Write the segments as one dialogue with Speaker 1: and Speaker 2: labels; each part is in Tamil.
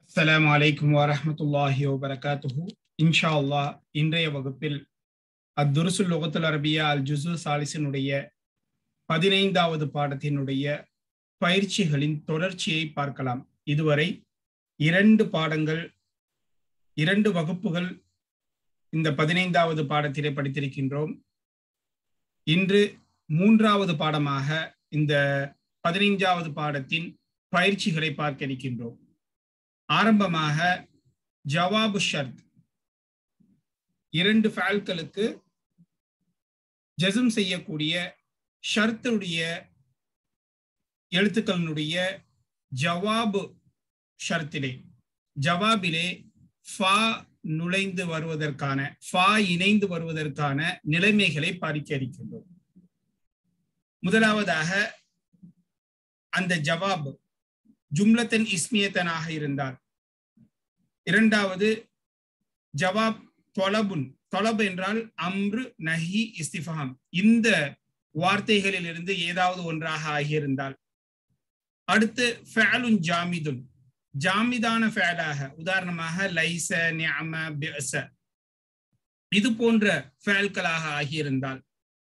Speaker 1: அஸ்ஸலாமு அலைக்கும் வரஹ்மத்துல்லாஹி வபரகாத்துஹு. இன்ஷா அல்லாஹ் இன்றைய வகுப்பில் அத்துருசுல் லுகத்துல் அரபியா அல் ஜுஸு சாலிஸினுடைய 15வது பாடத்தினுடைய பயிற்சிகளின் தொடர்ச்சியை பார்க்கலாம். இதுவரை 2 பாடங்கள் 2 வகுப்புகள் இந்த 15வது பாடத்திலே படித்திருக்கின்றோம். இன்று 3வது பாடமாக இந்த 15வது பாடத்தின் பயிற்சிகளை பார்க்க இருக்கின்றோம். ஆரம்பமாக ஜவாபு ஷர்த், 2 ஃபஅல்களுக்கு ஜஸ்ம் செய்யக்கூடிய ஷர்த்துடைய எழுத்துக்களினுடைய ஜவாபு ஷர்த்திலே ஜவாபிலே ஃபா நுழைந்து வருவதற்கான ஃபா இணைந்து வருவதற்கான நிலைமைகளை பார்க்க இருக்கின்றோம். முதலாவதாக அந்த ஜவாப் ஜும்லத்தன் இஸ்மியத்தனாக இருந்தால், இரண்டாவது ஜவாப் தொலபுன், தொலப் என்றால் அம்ரு நஹி இஸ்திஃபாம், இந்த வார்த்தைகளில் இருந்து ஏதாவது ஒன்றாக ஆகியிருந்தால், அடுத்து ஃபஅலுன் ஜாமிதுன், ஜாமிதான ஃபஅலாக, உதாரணமாக லைஸ நிஅம பிஅஸ, இது போன்ற ஃபஅல்களாக ஆகியிருந்தால்,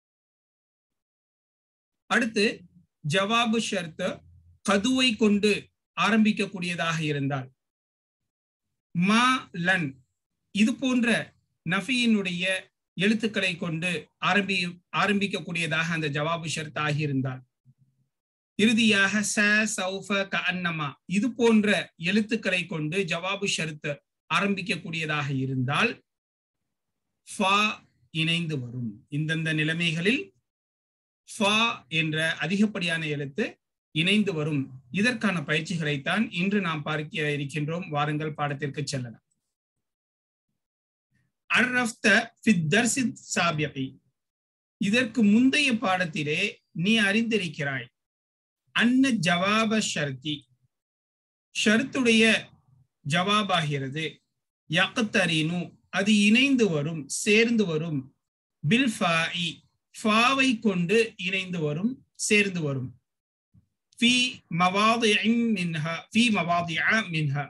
Speaker 1: அடுத்து ஜவாபு ஷர்த் கதுவை கொண்டு ஆரம்பிக்கக்கூடியதாக இருந்தால், மா லன், இது போன்ற நஃபியினுடைய எழுத்துக்களை கொண்டு ஆரம்பிக்கக்கூடியதாக அந்த ஜவாபு ஷர்த் ஆகியிருந்தால், இறுதியாக ச சௌஃப கஅன்னமா, இது போன்ற எழுத்துக்களை கொண்டு ஜவாபு ஷர்த் ஆரம்பிக்கக்கூடியதாக இருந்தால் ஃபா இணைந்து வரும். இந்தந்த நிலைமைகளில் ஃபா என்ற அதிகப்படியான எழுத்து இணைந்து வரும். இதற்கான பயிற்சிகளைத்தான் இன்று நாம் பார்க்க இருக்கின்றோம். வாருங்கள் பாடத்திற்கு செல்லலாம். அர்ரஃப்த ஃபித் தர்ஸி சாபிகி, இதற்கு முந்தைய பாடத்திலே நீ அறிந்திருக்கிறாய், அன்ன ஜவாப ஷர்தி, ஷர்த்துடைய ஜவாபாகிறது, யக்தரினு, அது இணைந்து வரும், சேர்ந்து வரும், பில் ஃபாஇ, ஃபாவை கொண்டு இணைந்து வரும், சேர்ந்து வரும், في مواضع منها في مواضع منها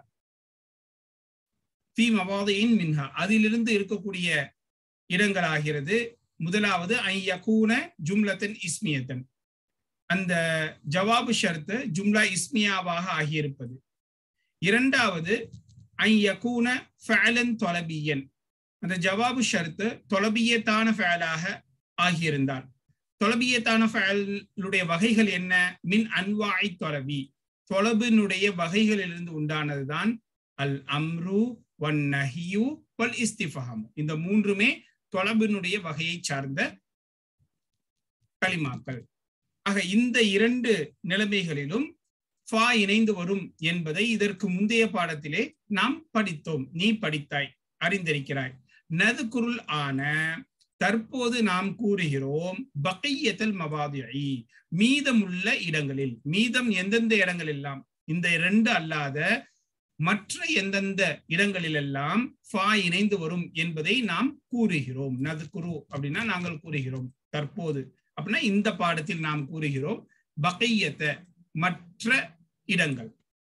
Speaker 1: في مواضع منها, அதிலிருந்து இருக்கக்கூடிய இடங்களாகிறது. முதலாவது ஐ யகூன ஜும்லத்தன் இஸ்மியத்தன், அந்த ஜவாபு ஷர்த் ஜும்லா இஸ்மியாவாக ஆகியிருப்பது. இரண்டாவது ஐ யகூன ஃபஅலன் தொலபியன், அந்த ஜவாபு ஷர்த் தொலபியத்தான ஃபஅலாக ஆகியிருந்தால். தொலபியத்தான ஃபஅலுடைய வகைகள் என்ன? மின் அன்வாஇ தொலபி, தொலபினுடைய வகைகளிலிருந்து உண்டானதுதான் அல் அம்ரு வன் நஹியு வல் இஸ்திஃபாம். இந்த மூன்றுமே தொலபினுடைய வகையை சார்ந்த கலிமாக்கள். ஆக இந்த 2 நிலைமைகளிலும் ஃபா இணைந்து வரும் என்பதை இதற்கு முந்தைய பாடத்திலே நாம் படித்தோம். நீ படித்தாய், அறிந்திருக்கிறாய். நதுகுருல் ஆன, தற்போது நாம் கூறுகிறோம், பகையத்தல் மவாதிஇ, மீதமுள்ள இடங்களில், மீதம் எந்தெந்த இடங்கள் எல்லாம், இந்த 2 அல்லாத மற்ற எந்தெந்த இடங்களில் எல்லாம் ஃபா இணைந்து வரும் என்பதை நாம் கூறுகிறோம். நதுகுரு அப்படின்னா நாங்கள் கூறுகிறோம், தற்போது அப்படின்னா இந்த பாடத்தில் நாம் கூறுகிறோம். பகையத்த மற்ற இடங்கள்,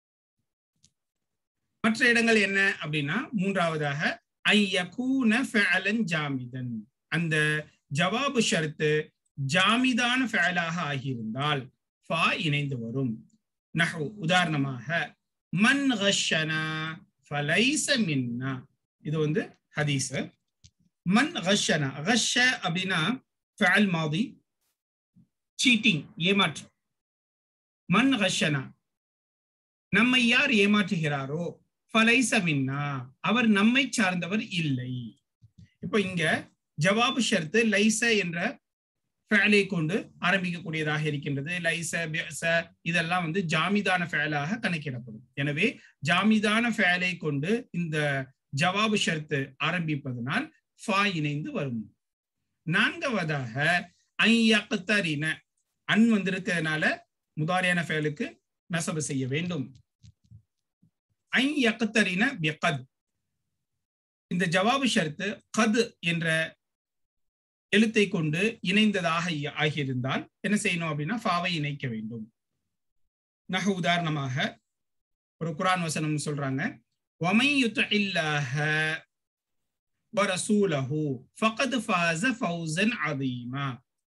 Speaker 1: மற்ற இடங்கள் என்ன அப்படின்னா, மூன்றாவதாக ஐ யகூன ஃபஅலன் ஜாமிதன், அந்த ஜவாபு ஷர்த் ஜாமிதான ஃபஅலாக ஆகியிருந்தால் ஃபா இணைந்து வரும். நஹு, உதாரணமாக மன் கஷனா ஃபலைஸ மின்னா, இது ஹதீஸ். மன் கஷனா, கஷ அப்படின்னா ஃபஅல் மாதி, சீட்டிங், ஏமாற்றம். மன் கஷனா, நம்மை யார் ஏமாற்றுகிறாரோ, ஃபலைஸ மின்னா, அவர் நம்மை சார்ந்தவர் இல்லை. இப்போ இங்க ஜவாபு ஷர்த் லைஸ என்ற ஃபஅலை கொண்டு ஆரம்பிக்கக்கூடியதாக இருக்கின்றது. லைஸ பிஅஸ இதெல்லாம் ஜாமிதான ஃபஅலாக கணக்கிடப்படும். எனவே ஜாமிதான ஃபஅலை கொண்டு இந்த ஜவாபு ஷர்த் ஆரம்பிப்பதனால் ஃபா இணைந்து வரும். நான்காவதாக ஐ யக்தரின, அன் வந்திருக்கிறதுனால முதாரியான ஃபஅலுக்கு நஸப் செய்ய வேண்டும். ஐ யக்தரின பிகத், இந்த ஜவாபு ஷர்த் கத் என்ற எழுத்தை கொண்டு இணைந்ததாக ஆகியிருந்தால் என்ன செய்யணும் அப்படின்னா ஃபாவை இணைக்க வேண்டும். உதாரணமாக ஒரு குர்ஆன் வசனம் சொல்றாங்க, وَمَن يُطِعِ اللَّهَ وَرَسُولَهُ فَقَدْ فَازَ فَوْزًا عَظِيمًا.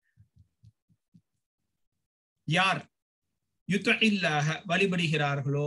Speaker 1: யார் யுத்இல்லாஹ வழிபடுகிறார்களோ,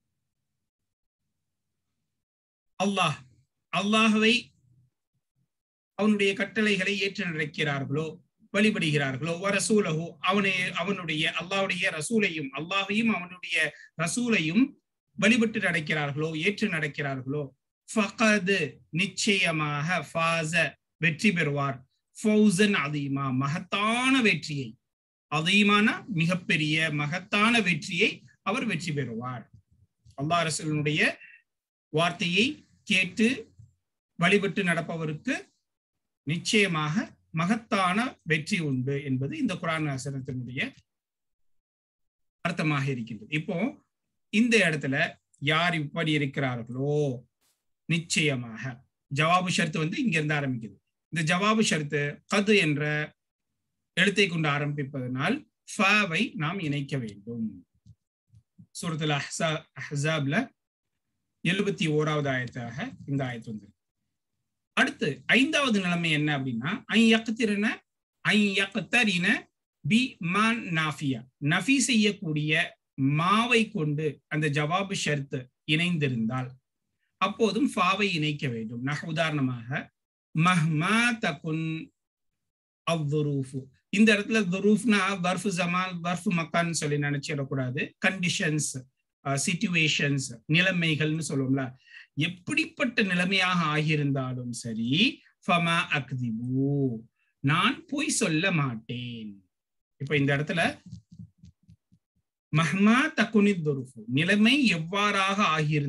Speaker 1: அல்லாஹ்வை அவனுடைய கட்டளைகளை ஏற்று நடக்கிறார்களோ, வழிபடுகிறார்களோ, வரசூலஹு அவனுடைய அல்லாஹ்வுடைய ரசூலையும் அல்லாஹ்வையும் அவனுடைய ரசூலையும் வழிபட்டு நடக்கிறார்களோ, ஏற்று நடக்கிறார்களோ, ஃபகது நிச்சயமாக, ஃபாஸ வெற்றி பெறுவார், ஃபௌஸன் அதீமா மகத்தான வெற்றியை, அதீமான மிகப்பெரிய மகத்தான வெற்றியை அவர் வெற்றி பெறுவார். அல்லாஹ் ரசூலுடைய வார்த்தையை கேட்டு வழிபட்டு நடப்பவருக்கு நிச்சயமாக மகத்தான வெற்றி உண்டு என்பது இந்த குர்ஆன் வசனத்தினுடைய அர்த்தமாக இருக்கின்றது. இப்போ இந்த இடத்துல யார் இப்படி இருக்கிறார்களோ, நிச்சயமாக ஜவாபு ஷர்த்து இங்க இருந்து ஆரம்பிக்குது. இந்த ஜவாபு ஷர்த்து கது என்ற எழுத்தை கொண்டு ஆரம்பிப்பதனால் ஃபவை நாம் இணைக்க வேண்டும். சூரத்துல் அஹ்ஸாப்ல 71வது ஆயத்தாக இந்த ஆயத்து வந்திருக்கு. அடுத்து 5வது நிலைமை என்ன அப்படின்னா, பி மான் நாஃபியா, நஃபி செய்யக்கூடிய மாவை கொண்டு அந்த ஜவாபு ஷர்த்து இணைந்திருந்தால் அப்போதும் ஃபாவை இணைக்க வேண்டும். உதாரணமாக மஹ்மா தகுன் அவ்துரூஃபு, இந்த இடத்துல துரூஃப்னா வர்ஃபு ஜமான் வர்ஃபு மக்கான்னு சொல்லி நினைச்சிடக்கூடாது. கண்டிஷன்ஸ், சிச்சுவேஷன்ஸ், நிலைமைகள்னு சொல்லுவோம்ல. எப்படிப்பட்ட நிலைமையாக ஆகியிருந்தாலும் சரி, ஃபமா அக்திபு, நான் பொய் சொல்ல மாட்டேன். இப்ப இந்த இடத்துல மஹ்மா தகுனி துரூஃபு, நிலைமை எவ்வாறாக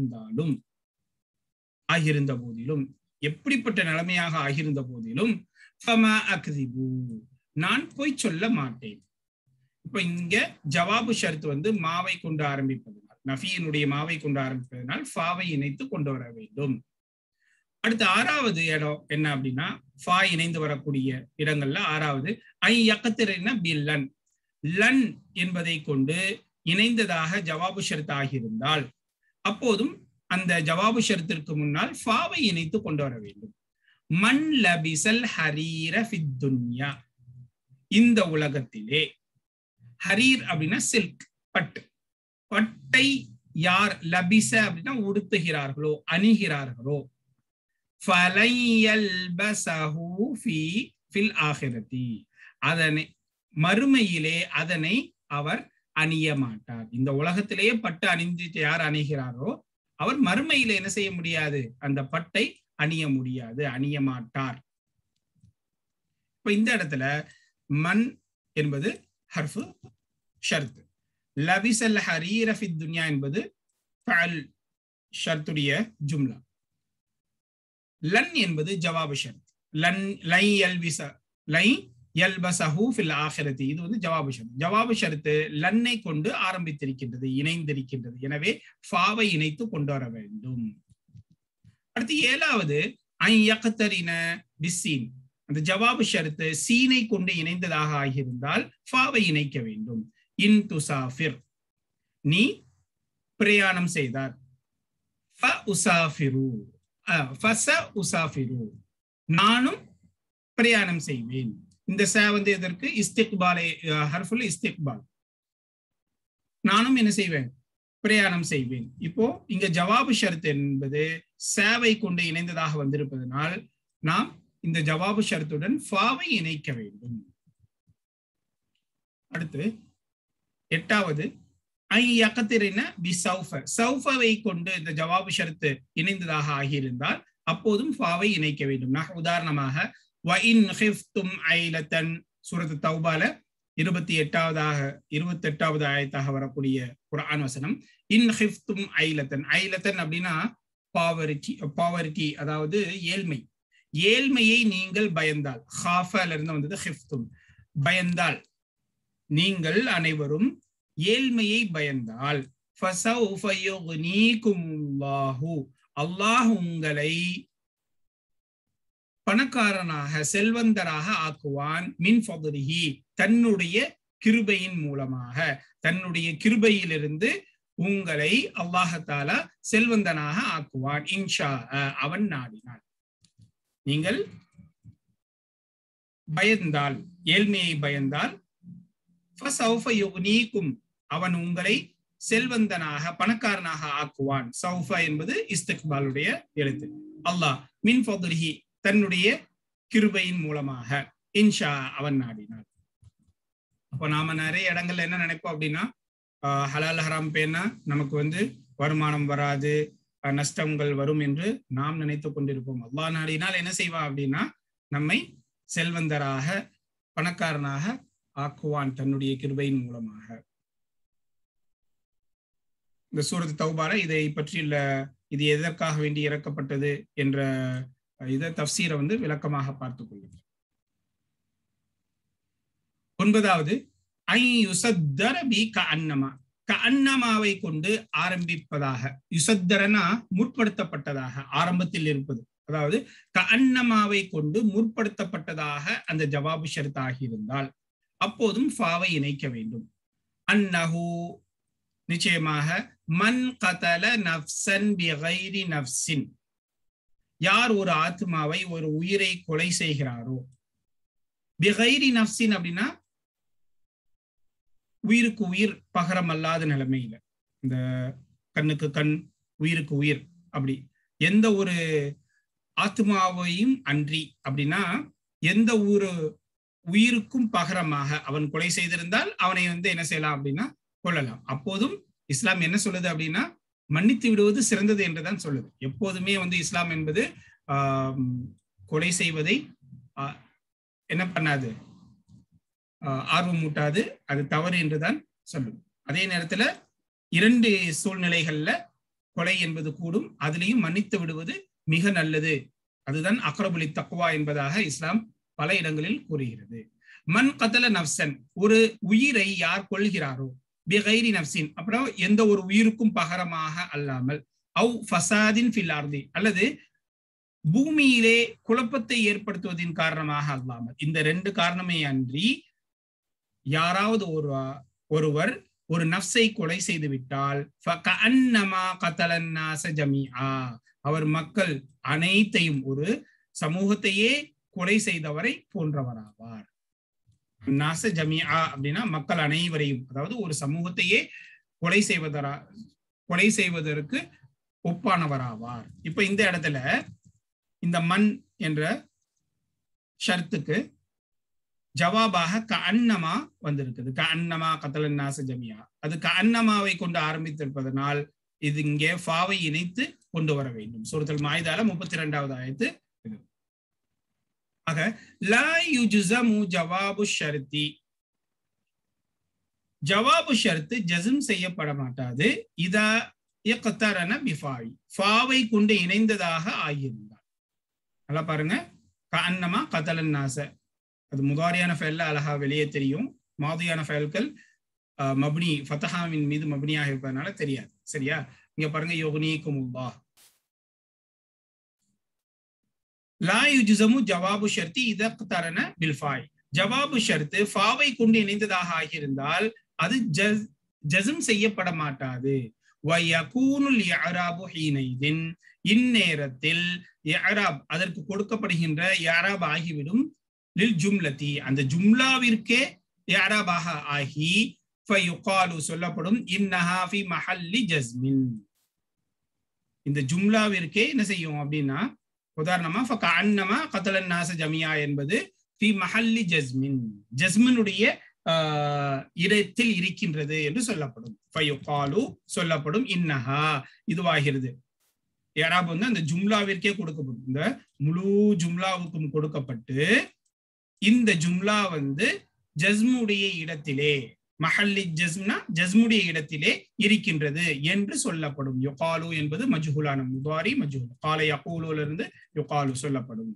Speaker 1: ஆகியிருந்த போதிலும், எப்படிப்பட்ட நிலைமையாக ஆகியிருந்த போதிலும், ஃபமா அக்திபு, நான் பொய் சொல்ல மாட்டேன். இப்ப இங்க ஜவாபு ஷர்த்து மாவை கொண்டு ஆரம்பிப்பதனால், நஃபியினுடைய மாவை கொண்டு ஆரம்பிப்பதனால் ஃபாவை இணைத்து கொண்டு வர வேண்டும். அடுத்து 6வது இடம் என்ன அப்படின்னா, ஃபா இணைந்து வரக்கூடிய இடங்கள்ல 6வது பில்லன், லன் என்பதை கொண்டு இணைந்ததாக ஜவாபு ஷர்த் ஆகியிருந்தால் அப்போதும் அந்த ஜவாபு ஷர்த்திற்கு முன்னால் ஃபாவை இணைத்து கொண்டு வர வேண்டும். மன் லபிசல் ஹரீர ஃபித் துன்யா, இந்த உலகத்திலே, ஹரீர் அப்படின்னா சில்க், பட்டை யார் லபிச அப்படின்னா உடுத்துகிறார்களோ, அணிகிறார்களோ, அதனை மறுமையிலே அதனை அவர் அணிய மாட்டார். இந்த உலகத்திலேயே பட்டு அணிந்து யார் அணிகிறாரோ அவர் மறுமையிலே என்ன செய்ய முடியாது, அந்த பட்டை அணிய முடியாது, அணிய மாட்டார். இப்ப இந்த இடத்துல மன் என்பது ஹர்ஃபு ஷர்த், லபிசல் ஹரீர ஃபித் துன்யா என்பது ஃபஅல் ஷர்த்துடைய ஜும்லா, லன் என்பது ஜவாபு ஷர்த், லை யல்பஸஹு ஃபில் ஆখিরাতি, இது ஜவாபு ஷர்த். ஜவாபு ஷர்த் லன்னை கொண்டு ஆரம்பித்திருக்கின்றது, இணைந்திருக்கின்றது. எனவே ஃபாவை இணைத்து கொண்டு வர வேண்டும். அடுத்து 7வது ஐயக்தரின பிஸ்ஸீன், அந்த ஜவாபு ஷர்த் சீனை கொண்டு இணைந்ததாக ஆகியிருந்தால் ஃபாவை இணைக்க வேண்டும். இன் துசாஃபிர், நீ பிரயாணம் செய்தார், ஃப உசாஃபிரு, ஃபஸ உசாஃபிரு, நானும் பிரயாணம் செய்வேன். இந்த ச எதற்கு, இஸ்திக்பாலை, ஹர்ஃபுல் இஸ்திக்பால், நானும் என்ன செய்வேன், பிரயாணம் செய்வேன். இப்போ இங்க ஜவாபு ஷர்த் என்பது சேவை கொண்டு இணைந்ததாக வந்திருப்பதனால் நாம் இந்த ஜவாபு ஷர்த்துடன் ஃபாவை இணைக்க வேண்டும். அடுத்து 8வது சௌஃபவை கொண்டு இந்த ஜவாபு ஷர்த்து இணைந்ததாக ஆகியிருந்தால் அப்போதும் ஃபாவை இணைக்க வேண்டும். உதாரணமாக வஇன் ஹிஃப்தும் ஐலத்தன், சூரத்து தௌபால 28வது ஆயத்தாக வரக்கூடிய குர்ஆன் வசனம். இன் ஹிஃப்தும் ஐலத்தன், ஐலத்தன் அப்படின்னா பாவர்ட்டி, அதாவது ஏழ்மையை நீங்கள் பயந்தால், ஹாஃபால இருந்து வந்தது ஹிஃப்தும், பயந்தால், நீங்கள் அனைவரும் ஏழ்மையை பயந்தால், ஃபஸௌஃப யுக்னீகுமுல்லாஹு, அல்லாஹ் உங்களை பணக்காரனாக, செல்வந்தராக ஆக்குவான், மின் ஃபத்லிஹி, தன்னுடைய கிருபையின் மூலமாக, தன்னுடைய கிருபையிலிருந்து உங்களை அல்லாஹ் செல்வந்தனாக ஆக்குவான் இன்ஷா அவன் நாடினான். நீங்கள் பயந்தால், ஏழ்மையை பயந்தால், அவன் உங்களை செல்வந்தனாக பணக்காரனாக ஆக்குவான். சௌஃபா என்பது இஸ்திக்பாலுடைய எழுத்து. அல்லாஹ் மின் ஃபத்லிஹி தன்னுடைய கிருபையின் மூலமாக, இன்ஷா அவன் நாடினான். அப்போ நாம நிறைய இடங்கள்ல என்ன நினைப்போம் அப்படின்னா, ஹலால் ஹராம் பேனா நமக்கு வருமானம் வராது, நஷ்டங்கள் வரும் என்று நாம் நினைத்து கொண்டிருப்போம். அல்லாஹ் நாடினால் என்ன செய்வான் அப்படின்னா, நம்மை செல்வந்தராக பணக்காரனாக ஆக்குவான் தன்னுடைய கிருபையின் மூலமாக. இந்த சூரத் தௌபால இதை பற்றியுள்ள இது எதற்காக வேண்டி இறக்கப்பட்டது என்ற இதை தஃப்சீரை விளக்கமாக பார்த்துக் கொள்ளுங்கள். 9வது கஅன்னமாவை கொண்டு ஆரம்பிப்பதாக. யுசத்தரனா முற்படுத்தப்பட்டதாக, ஆரம்பத்தில் இருப்பது. அதாவது கஅன்னமாவை கொண்டு முற்படுத்தப்பட்டதாக அந்த ஜவாபு ஷர்த் ஆகியிருந்தால் அப்போதும் ஃபாவை இணைக்க வேண்டும். அன்னஹு நிச்சயமாக, மன் கதல நஃப்ஸன் பிகைரி நஃப்ஸின், யார் ஒரு ஆத்மாவை, ஒரு உயிரை கொலை செய்கிறாரோ. பிகைரி நஃப்ஸின் அப்படின்னா உயிருக்கு உயிர் பகரம் அல்லாத நிலைமையில, இந்த கண்ணுக்கு கண் உயிருக்கு உயிர் அப்படி எந்த ஒரு ஆத்மாவையும் அன்றி அப்படின்னா எந்த ஒரு உயிருக்கும் பகரமாக அவன் கொலை செய்திருந்தால் அவனை என்ன செய்யலாம் அப்படின்னா கொள்ளலாம். அப்போதும் இஸ்லாம் என்ன சொல்லுது அப்படின்னா, மன்னித்து விடுவது சிறந்தது என்றுதான் சொல்லுது. எப்போதுமே இஸ்லாம் என்பது கொலை செய்வதை என்ன பண்ணாது, ஆர்வம் மூட்டாது, அது தவறு என்றுதான் சொல்லும். அதே நேரத்துல 2 சூழ்நிலைகள்ல கொலை என்பது கூடும், அதுலேயும் மன்னித்து விடுவது மிக நல்லது. அதுதான் அக்ரபுலி தக்வா என்பதாக இஸ்லாம் பல இடங்களில் கூறுகிறது. மன் கதல நஃப்ஸன், ஒரு உயிரை யார் கொள்கிறாரோ, பிகைரி நஃப்ஸின் அப்புறம் எந்த ஒரு உயிருக்கும் பகரமாக அல்லாமல், அவ் ஃபசாதின் ஃபில் அர்தி அல்லது பூமியிலே குழப்பத்தை ஏற்படுத்துவதின் காரணமாக அல்லாமல், இந்த 2 காரணமே அன்றி யாராவது ஒருவர் ஒரு நஃப்ஸை கொலை செய்து விட்டால் ஃபகஅன்னமா கதலன் நாஸ ஜமீஆ, அவர் மக்கள் அனைத்தையும், ஒரு சமூகத்தையே கொலை செய்தவரை போன்றவராவார். நாஸ ஜமீஆ அப்படின்னா மக்கள் அனைவரையும், அதாவது ஒரு சமூகத்தையே கொலை செய்வதற்கு ஒப்பானவராவார். இப்ப இந்த இடத்துல இந்த மண் என்ற ஷர்த்துக்கு ஜவாபாக கஅன்னமா வந்திருக்குது. கஅன்னமா கதலன் நாஸ ஜமீஆ, அது கஅன்னமாவை கொண்டு ஆரம்பித்திருப்பதனால் இது இங்கே ஃபாவை இணைத்து கொண்டு வர வேண்டும். சூரத்துல் மாயிதால 32வது ஆயத்து இது. ஆக லா யுஜ்ஸமு ஜவாபு ஷர்தி, ஜவாபு ஷர்த் ஜஸ்ம் செய்யப்பட மாட்டாது. இதா இக்தரன பிஃபாய், ஃபாவை கொண்டு இணைந்ததாக ஆகியிருந்தால். நல்லா பாருங்க, கஅன்னமா கதலன் நாஸ, அது முதாரியான ஃபெயல்ல அழகா வெளியே தெரியும். மாதியான ஃபெயல்கள் மப்னி ஃபதஹாவின் மீது மப்னியாக இருப்பதனால தெரியாது. சரியா? இங்க பாருங்க, யுக்னீகுமுல்லாஹ். லா யுஜ்ஸமு ஜவாபு ஷர்தி இதா இக்தரன பில்ஃபாய், ஜவாபு ஷர்த் ஃபாவை கொண்டு இணைந்ததாக ஆகியிருந்தால் அது ஜஸ்ம் செய்யப்பட மாட்டாது. வயகூனுல் இஅராபு ஹீனைதின், இந்நேரத்தில் இஅராப் அதற்கு கொடுக்கப்படுகின்ற இஅராப் ஆகிவிடும். லில் ஜும்லதி, அந்த ஜும்லாவிற்கே இஅராபாக ஆகி ஃபயுகாலு சொல்லப்படும் இன்னஹா ஃபி மஹல்லி ஜஸ்மின், இந்த ஜும்லாவிற்கே என்ன செய்யும் அப்படின்னா, உதாரணமா ஃபகஅன்னமா கதலன் நாஸ ஜமீஆ என்பது ஃபி மஹல்லி ஜஸ்மின், ஜஸ்மினுடைய இடத்தில் இருக்கின்றது என்று சொல்லப்படும். ஃபயுகாலு சொல்லப்படும் இன்னஹா இதுவாகிறது. இஅராப் அந்த ஜும்லாவிற்கே கொடுக்கப்படும். இந்த முழு ஜும்லாவுக்கும் கொடுக்கப்பட்டு இந்த ஜும்லா ஜஸ்முடைய இடத்திலே, மஹல்லி ஜஸ்ம்னா ஜஸ்முடைய இடத்திலே இருக்கின்றது என்று சொல்லப்படும். யுகாலு என்பது மஜ்ஹூலான முதாரி மஜ்ஹூல், கால யகூலுல இருந்து யுகாலு சொல்லப்படும்.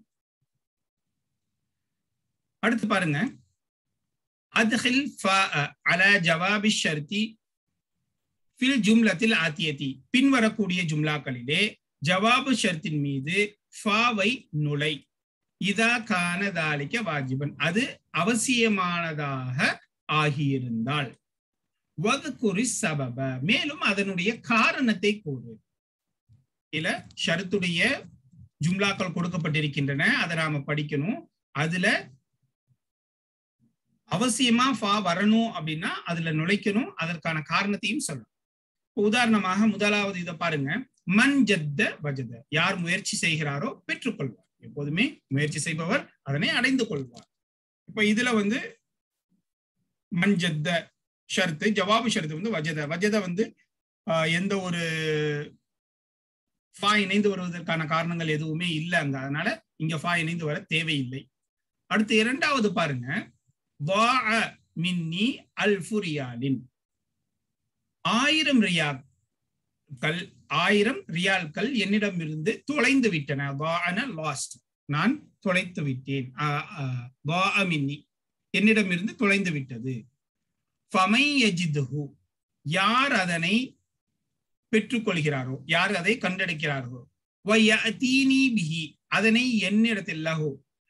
Speaker 1: அடுத்து பாருங்க, அத்கில் ஃபாஅ அலா ஜவாபி ஷர்தி ஃபில் ஜும்லத்தில் ஆத்தியதி, பின்வரக்கூடிய ஜும்லாக்களிலே ஜவாபு ஷர்த்தின் மீது ஃபாவை நுழை. இதா கான தாலிக வாஜிபன், அது அவசியமானதாக ஆகியிருந்தால். வதுகுரி சபப, மேலும் அதனுடைய காரணத்தை கூறு. இல்ல ஷரத்துடைய ஜும்லாக்கள் கொடுக்கப்பட்டிருக்கின்றன, அதை நாம படிக்கணும். அதுல அவசியமா ஃபா வரணும் அப்படின்னா அதுல நுழைக்கணும், அதற்கான காரணத்தையும் சொல்லணும். உதாரணமாக முதலாவது இதை பாருங்க, மன் ஜத்த வஜத, யார் முயற்சி செய்கிறாரோ பெற்றுக்கொள்வார். எப்போதுமே முயற்சி செய்பவர் அதனை அடைந்து கொள்வார். இப்ப இதுல வந்து மன் ஜத்த ஷர்த்து, ஜவாபு ஷர்த்து வந்து வஜத. வஜத வந்து எந்த ஒரு ஃபா இணைந்து வருவதற்கான காரணங்கள் எதுவுமே இல்லை அங்க, அதனால இங்க ஃபா இணைந்து வர தேவையில்லை. அடுத்து இரண்டாவது பாருங்க, மின்னி அல்ஃபு ரியாலின், 1000 ரியால்கள், 1000 ரியால்கள் என்னிடம் இருந்து தொலைந்து விட்டன. லாஸ்ட், நான் தொலைத்து விட்டேன். மின்னி என்னிடம் இருந்து தொலைந்து விட்டது. ஃபமை யஜிதுஹு, யார் அதனை பெற்றுக்கொள்கிறாரோ, யார் அதை கண்டெடுக்கிறாரோ, வயதீனி பிஹி, அதனை என்னிடத்தில், லஹு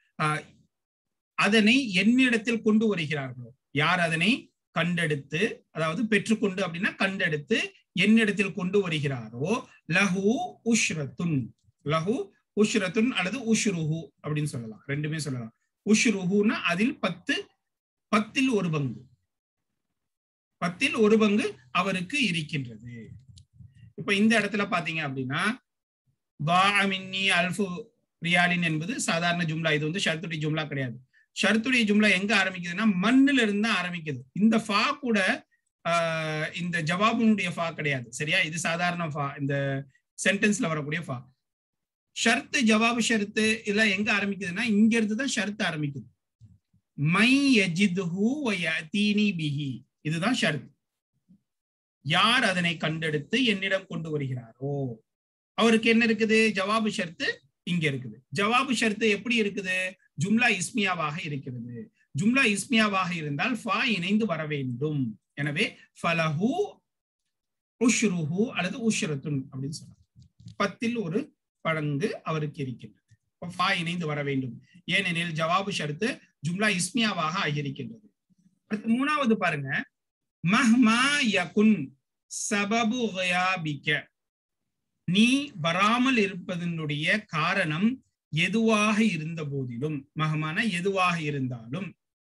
Speaker 1: அதனை என்னிடத்தில் கொண்டு வருகிறார்களோ, யார் அதனை கண்டெடுத்து, அதாவது பெற்றுக்கொண்டு அப்படின்னா கண்டெடுத்து என்னிடத்தில் கொண்டு வருகிறாரோ, லஹு உஷ்ரத்துன், லஹு உஷ்ரத்துன் அல்லது உஷ்ருஹு அப்படின்னு சொல்லலாம், ரெண்டுமே சொல்லலாம். உஷ்ருஹுனா அதில் 10, 10ல் 1 பங்கு, 10ல் 1 பங்கு அவருக்கு இருக்கின்றது. இப்ப இந்த இடத்துல பாத்தீங்க அப்படின்னா மின்னி அல்ஃபு ரியாலின் என்பது சாதாரண ஜும்லா, இது வந்து ஷர்த்துடைய ஜும்லா கிடையாது. ஷர்த்துடைய ஜும்லா எங்க ஆரம்பிக்குதுன்னா மண்ணுல இருந்து தான் ஆரம்பிக்குது. இந்த ஃபா கூட இந்த ஜவாபுனுடைய ஃபா கிடையாது, சரியா? இது சாதாரண ஃபா, இந்த சென்டென்ஸ்ல வரக்கூடிய ஃபா. ஷர்த்து ஜவாபு ஷர்த்து இதெல்லாம் எங்க ஆரம்பிக்குதுன்னா இங்க இருந்து தான் ஷர்த்து ஆரம்பிக்குது. மை யஜிதுஹு வயதீனி பிஹி, இதுதான் ஷர்த். யார் அதனை கண்டெடுத்து என்னிடம் கொண்டு வருகிறாரோ அவருக்கு என்ன இருக்குது? ஜவாபு ஷர்த்து இங்க இருக்குது. ஜவாபு ஷர்த்து எப்படி இருக்குது? ஜும்லா இஸ்மியாவாக இருக்கிறது. ஜும்லா இஸ்மியாவாக இருந்தால் ஃபா இணைந்து வர வேண்டும். எனவே ஃபலஹு உஷ்ருஹு அல்லது உஷ்ரத்துன் அப்படின்னு சொல்லலாம். 10ல் 1 பங்கு அவருக்கு இருக்கின்றது. ஃபா இணைந்து வர வேண்டும், ஏனெனில் ஜவாபு ஷர்த்து ஜும்லா இஸ்மியாவாக ஆகியிருக்கின்றது. அடுத்து மூணாவது பாருங்க, மஹ்மா யகுன் சபபு கயாபிக, நீ வராமல் இருப்பதனுடைய காரணம் எதுவாக இருந்த போதிலும், மஹ்மான எதுவாக இருந்தாலும்,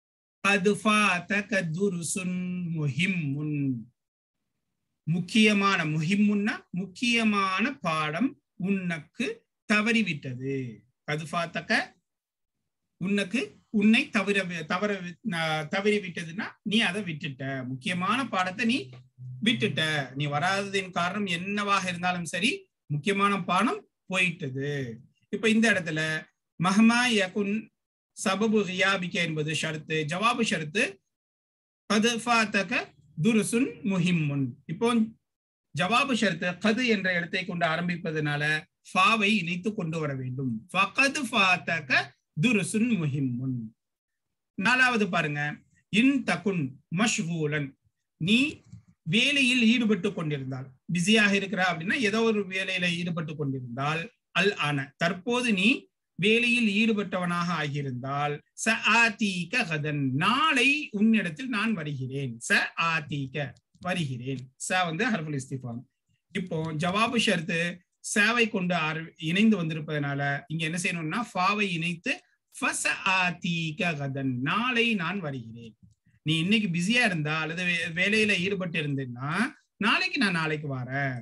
Speaker 1: முக்கியமான, முஹிம்முன்னா முக்கியமான பாடம் உனக்கு தவறிவிட்டது. கதுஃபாத்தக உனக்கு, உன்னை தவறி விட்டதுன்னா நீ அதை விட்டுட்ட, முக்கியமான பாடத்தை நீ விட்டுட்ட. நீ வராததின் காரணம் என்னவாக இருந்தாலும் சரி, முக்கியமான பாடம் போயிட்டது. இப்ப இந்த இடத்துல மஹ்மா யகுன் சபபு கியாபிக என்பது ஷர்த்து, ஜவாபு ஷர்த்து கது ஃபாதக துருசுன் முஹிம்முன். இப்போ ஜவாபு ஷர்த்து கது என்ற இடத்தை கொண்டு ஆரம்பிப்பதனால ஃபாவை இணைத்து கொண்டு வர வேண்டும். ஃபகது ஃபாதக துருசுன் முஹிம்முன். நாலாவது பாருங்க, இன் தகுன் மஷ்கூலன், நீ வேலையில் ஈடுபட்டு கொண்டிருந்தால், பிஸியாக இருக்கிறா அப்படின்னா ஏதோ ஒரு வேலையில ஈடுபட்டு கொண்டிருந்தால், அல் ஆன தற்போது நீ வேலையில் ஈடுபட்டவனாக ஆகியிருந்தால், ச ஆதீக கதன், நாளை உன்னிடத்தில் நான் வருகிறேன். ச ஆதீக வருகிறேன், ச வந்து ஹர்ஃபுல் இஸ்திஃபாம். இப்போ ஜவாபு ஷர்த்து சேவை கொண்டு இணைந்து வந்திருப்பதனால இங்க என்ன செய்யணும்னா ஃபாவை இணைத்து ஃபஸ ஆதீக கதன், நாளை நான் வருகிறேன். நீ இன்னைக்கு பிஸியா இருந்தா அல்லது வேலையில ஈடுபட்டு இருந்தேன்னா நாளைக்கு நான் நாளைக்கு வரேன்.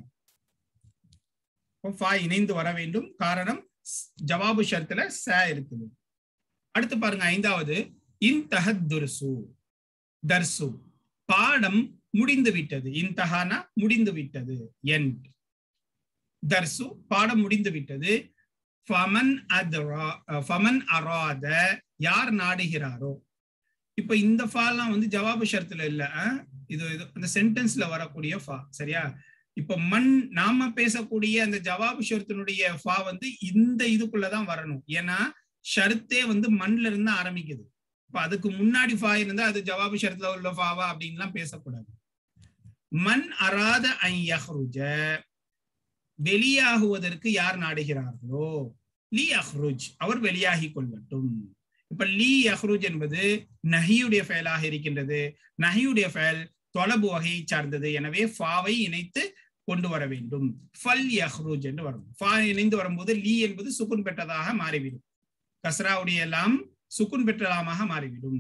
Speaker 1: ஃபா இணைந்து வர வேண்டும், காரணம் ஜவாபு ஷர்த்துல ச இருக்குது. அடுத்து பாருங்க ஐந்தாவது, இன்தஹத் துர்சு, தர்சு பாடம் முடிந்து விட்டது. இன்தஹானா முடிந்து விட்டது, எண்ட். தர்சு பாடம் முடிந்து விட்டது. ஃபமன் அராத யார் நாடுகிறாரோ. இப்ப இந்த ஃபாலாம் வந்து ஜவாபு ஷர்த்துல இல்ல, இது அந்த சென்டென்ஸ்ல வரக்கூடிய ஃபா, சரியா? இப்ப நாம பேசக்கூடிய அந்த ஜவாபு ஷர்த்தினுடைய ஃபா வந்து இந்த இதுக்குள்ளதான் வரணும். ஏன்னா ஷர்த்தே வந்து மண்ல இருந்து ஆரம்பிக்குது. இப்ப அதுக்கு முன்னாடி ஃபா இருந்தா அது ஜவாபு ஷர்த்துல உள்ள ஃபாவா அப்படின்லாம் பேசக்கூடாது. மன் அராத அன் யஹ்ருஜ, வெளியாகுவதற்கு யார் நாடுகிறார்களோ, லி யஹ்ருஜ் அவர் வெளியாகி கொள்ளட்டும். இப்ப லி யஹ்ருஜ் என்பது நஹியுடைய ஃபெயலாக இருக்கின்றது. நஹியுடைய ஃபெயல் தொலபு வகையை சார்ந்தது. எனவே ஃபாவை இணைத்து கொண்டு வர வேண்டும். ஃபல் யஹ்ருஜ் என்று வரும். ஃபா இணைந்து வரும்போது லீ என்பது சுக்குன் பெற்றதாக மாறிவிடும். கஸ்ராவுடைய லாம் சுக்குன் பெற்ற லாமாக மாறிவிடும்.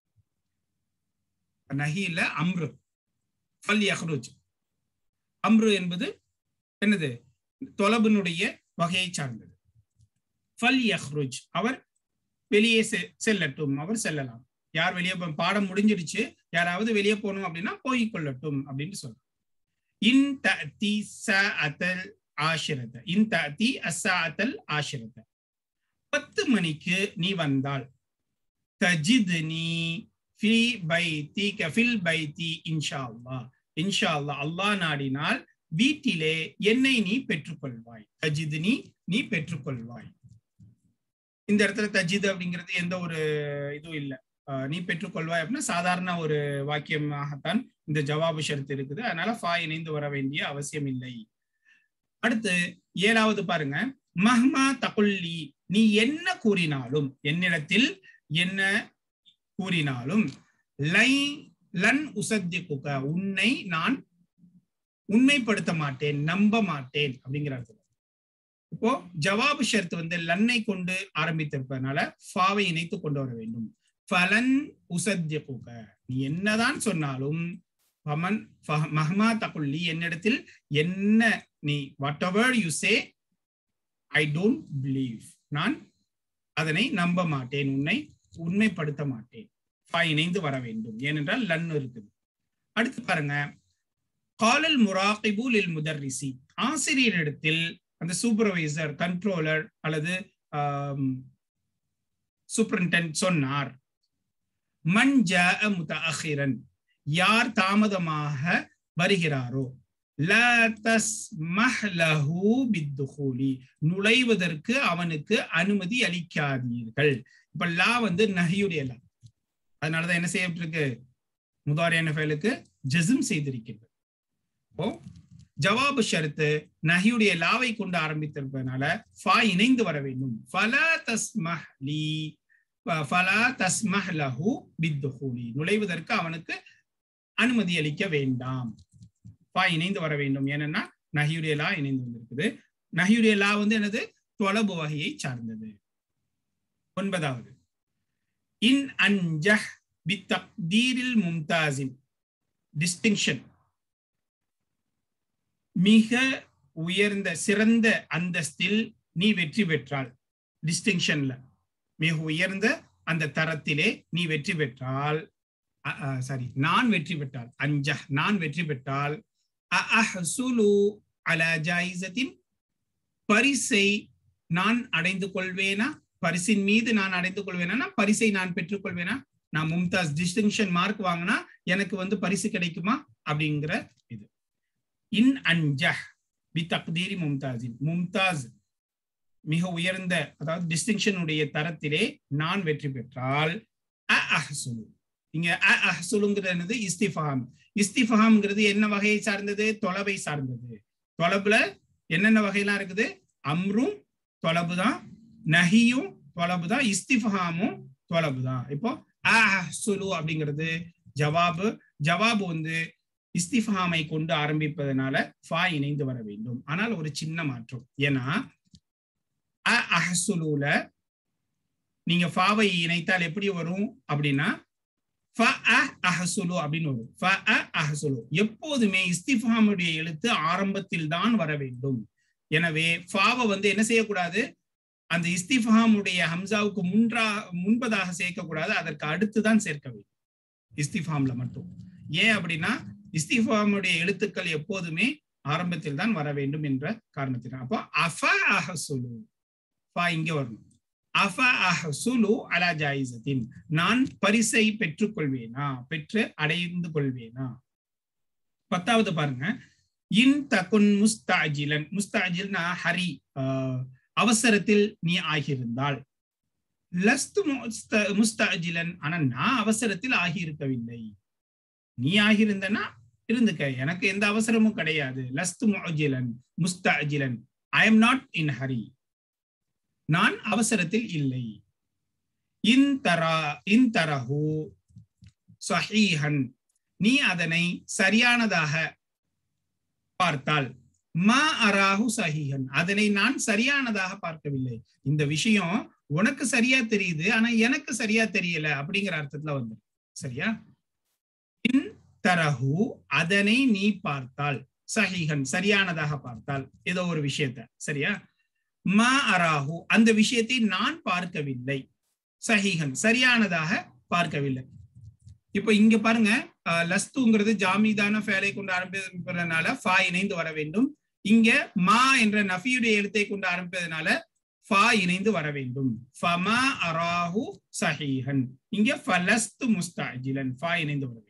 Speaker 1: நஹில அம்ரு ஃபல் யஹ்ருஜ். அம்ரு என்பது என்னது? தொலபினுடைய வகையை சார்ந்தது. ஃபல் யஹ்ருஜ் அவர் வெளியே செல்லட்டும், அவர் செல்லலாம். யார் வெளியே பாடம் முடிஞ்சிடுச்சு, யாராவது வெளியே போகணும் அப்படின்னா போய்கொள்ளட்டும் அப்படின்னு சொல்றோம். இன் தஅதி ஸஅத்தல் ஆஷிரத, இன் தஅதி அஸ்ஸஅத்தல் ஆஷிரத, 10 மணிக்கு நீ வந்தால், தஜித்னி ஃபி பைதிக ஃபில் பைதி இன்ஷா அல்லாஹ், இன்ஷா அல்லாஹ் அல்லாஹ் நாடினால் வீட்டிலே என்னை நீ பெற்றுக்கொள்வாய். தஜித்னி நீ பெற்றுக்கொள்வாய். இந்த இடத்துல தஜித் அப்படிங்கிறது எந்த ஒரு இதுவும் இல்லை. நீ பெற்றுக்கொள்வாய் அப்படின்னா சாதாரண ஒரு வாக்கியமாகத்தான் இந்த ஜவாபு ஷர்த் இருக்குது. அதனால ஃபா இணைந்து வர வேண்டிய அவசியம் இல்லை. அடுத்து 7வது பாருங்க, மஹ்மா தகுல்லி, நீ என்ன கூறினாலும், என்னிடத்தில் என்ன கூறினாலும், லை லன் உசத்திகுக, உன்னை நான் உண்மைப்படுத்த மாட்டேன், நம்ப மாட்டேன் அப்படிங்கிறது. இப்போ ஜவாபு ஷர்த் வந்து லன்னை கொண்டு ஆரம்பித்திருப்பதனால ஃபாவை இணைத்து கொண்டு வர வேண்டும். ஃபலன் உசத்திகுக, நீ என்னதான் சொன்னாலும், ஃபமன் மஹ்மா தகுல்லி, என்னிடத்தில் என்ன நீ, whatever you say, I don't believe, நான் அதனை நம்ப மாட்டேன், உன்னை உண்மைப்படுத்த மாட்டேன். ஃபா இணைந்து வர வேண்டும், ஏனென்றால் லன் இருக்குது. அடுத்து பாருங்க, காலல் முராகிபு லில் முதர்ரிசி, ஆசிரியரிடத்தில் அந்த சூப்பர்வைசர், கண்ட்ரோலர் அல்லது சூப்பரிண்டென்டென்ட் சொன்னார். மன் ஜாஅ முதஅஹிரன், யார் தாமதமாக வருகிறாரோ, லா தஸ்மஹ் லஹு பித்துஹூலி, நுழைவதற்கு அவனுக்கு அனுமதி அளிக்காதீர்கள். இப்ப லா வந்து நஹியுடைய லா, அதனாலதான் என்ன செய்யப்பட்டிருக்கு, முதாரியான ஃபைலுக்கு ஜஸ்ம் செய்திருக்கிறது. இப்போ ஜவாபு ஷர்த்து நஹியுடைய லாவை கொண்டு ஆரம்பித்திருப்பதனால ஃபா இணைந்து வர வேண்டும். ஃபலா தஸ்மஹ் லி, ஃபலா தஸ்மஹ் லஹு பித்துஹூலி, நுழைவதற்கு அவனுக்கு அனுமதி அளிக்க வேண்டாம். ஃபா இணைந்து வர வேண்டும், ஏன்னா நஹியுடைய லா இணைந்து வந்திருக்குது. நஹியுடைய லா வந்து என்னது, தொலபு வகையை சார்ந்தது. 9வது, இன் அன்ஜஹ் பித்தக்தீரில் மும்தாஸின், டிஸ்டிங்ஷன், மிக உயர்ந்த சிறந்த அந்தஸ்தில் நீ வெற்றி பெற்றால், டிஸ்டிங்ஷன்ல மிக உயர்ந்த அந்த தரத்திலே நீ வெற்றி பெற்றால், சாரி நான் வெற்றி பெற்றால், அன்ஜஹ் நான் வெற்றி பெற்றால், அஹ்சுலு அலா ஜாயிஸத்தின், பரிசை நான் அடைந்து கொள்வேனா, பரிசின் மீது நான் அடைந்து கொள்வேனா, பரிசை நான் பெற்றுக்கொள்வேனா, நான் மும்தாஸ் டிஸ்டிங்ஷன் மார்க் வாங்கினா எனக்கு வந்து பரிசு கிடைக்குமா அப்படிங்கிற இது. இன் அன்ஜஹ் பி தக்தீரி மும்தாஸின், மும்தாஸ் மிக உயர்ந்த அதாவது டிஸ்டிங்ஷன் உடைய தரத்திலே நான் வெற்றி பெற்றால், அஹ்சுலு, இங்க அஹ்சுலுங்கிறது என்னது, இஸ்திஃபாம். இஸ்திஃபாம்ங்கிறது என்ன வகையை சார்ந்தது, தொலபை சார்ந்தது. தொலபுல என்னென்ன வகையெல்லாம் இருக்குது, அம்ரும் தொலபு தான், நஹியும் தொலபு தான், இஸ்திஃபாமும் தொலபு தான். இப்போ அஹ்சுலு அப்படிங்கிறது ஜவாபு. ஜவாபு வந்து இஸ்திஃபாமை கொண்டு ஆரம்பிப்பதனால ஃபா இணைந்து வர வேண்டும். ஆனால் ஒரு சின்ன மாற்றம், ஏன்னா அஹ்சுலுல நீங்க ஃபாவை இணைத்தால் எப்படி வரும் அப்படின்னா, ஃபஅஹ்சுலு அப்படின்னு வரும். ஃபஅஹ்சுலு எப்போதுமே இஸ்திஃபாமுடைய எழுத்து ஆரம்பத்தில் தான் வர வேண்டும். எனவே ஃபாவை வந்து என்ன செய்யக்கூடாது, அந்த இஸ்திஃபாமுடைய ஹம்சாவுக்கு முன்பதாக சேர்க்கக்கூடாது, அதற்கு அடுத்துதான் சேர்க்க வேண்டும் இஸ்திஃபாம்ல மட்டும். ஏன் அப்படின்னா இஸ்திஃபாமுடைய எழுத்துக்கள் எப்போதுமே ஆரம்பத்தில் தான் வர வேண்டும் என்ற காரணத்தினால். அப்போ அஃபஅஹ்சுலு, ஃபா இங்க வரணும். அஃபஅஹ்சுலு அலா ஜாயிஸத்தின், நான் பரிசை பெற்றுக்கொள்வேனா, பெற்று அடைந்து கொள்வேனா. 10வது பாருங்க, இன் தகுன் முஸ்தஅஜிலன், முஸ்தஅஜில்னா ஹரி, அவசரத்தில் நீ ஆகியிருந்தால், லஸ்து முஸ்தஅஜிலன், ஆனா நான் அவசரத்தில் ஆகியிருக்கவில்லை, நீ ஆகியிருந்தனா இருந்துக்க, எனக்கு எந்த அவசரமும் கிடையாது. லஸ்து முஅஜிலன் முஸ்தஅஜிலன், I am not in hurry, நான் அவசரத்தில் இல்லை. இன் தரஹு ஸஹீஹன், நீ அதனை சரியானதாக பார்த்தால் மா அராஹு சஹீஹன், அதனை நான் சரியானதாக பார்க்கவில்லை. இந்த விஷயம் உனக்கு சரியா தெரியுது, ஆனா எனக்கு சரியா தெரியல அப்படிங்கிற அர்த்தத்துல வந்து சரியா. இன் தரஹு, அதனை நீ பார்த்தால், சஹீஹன் சரியானதாக பார்த்தால் ஏதோ ஒரு விஷயத்த, சரியா. மா அராஹு, அந்த விஷயத்தை நான் பார்க்கவில்லை, சஹீஹன் சரியானதாக பார்க்கவில்லை. இப்ப இங்க பாருங்க, லஸ்துங்கிறது ஜாமீதான ஃபேலை கொண்டு ஆரம்பிப்பதனால ஃபா இணைந்து வர வேண்டும். இங்க மா என்ற நஃபியுடைய எழுத்தை கொண்டு ஆரம்பிப்பதனால ஃபா இணைந்து வர வேண்டும். ஃபமா அராஹு சஹீஹன், இங்க ஃபலஸ்து முஸ்தஅஜிலன், ஃபா இணைந்து வர வேண்டும்.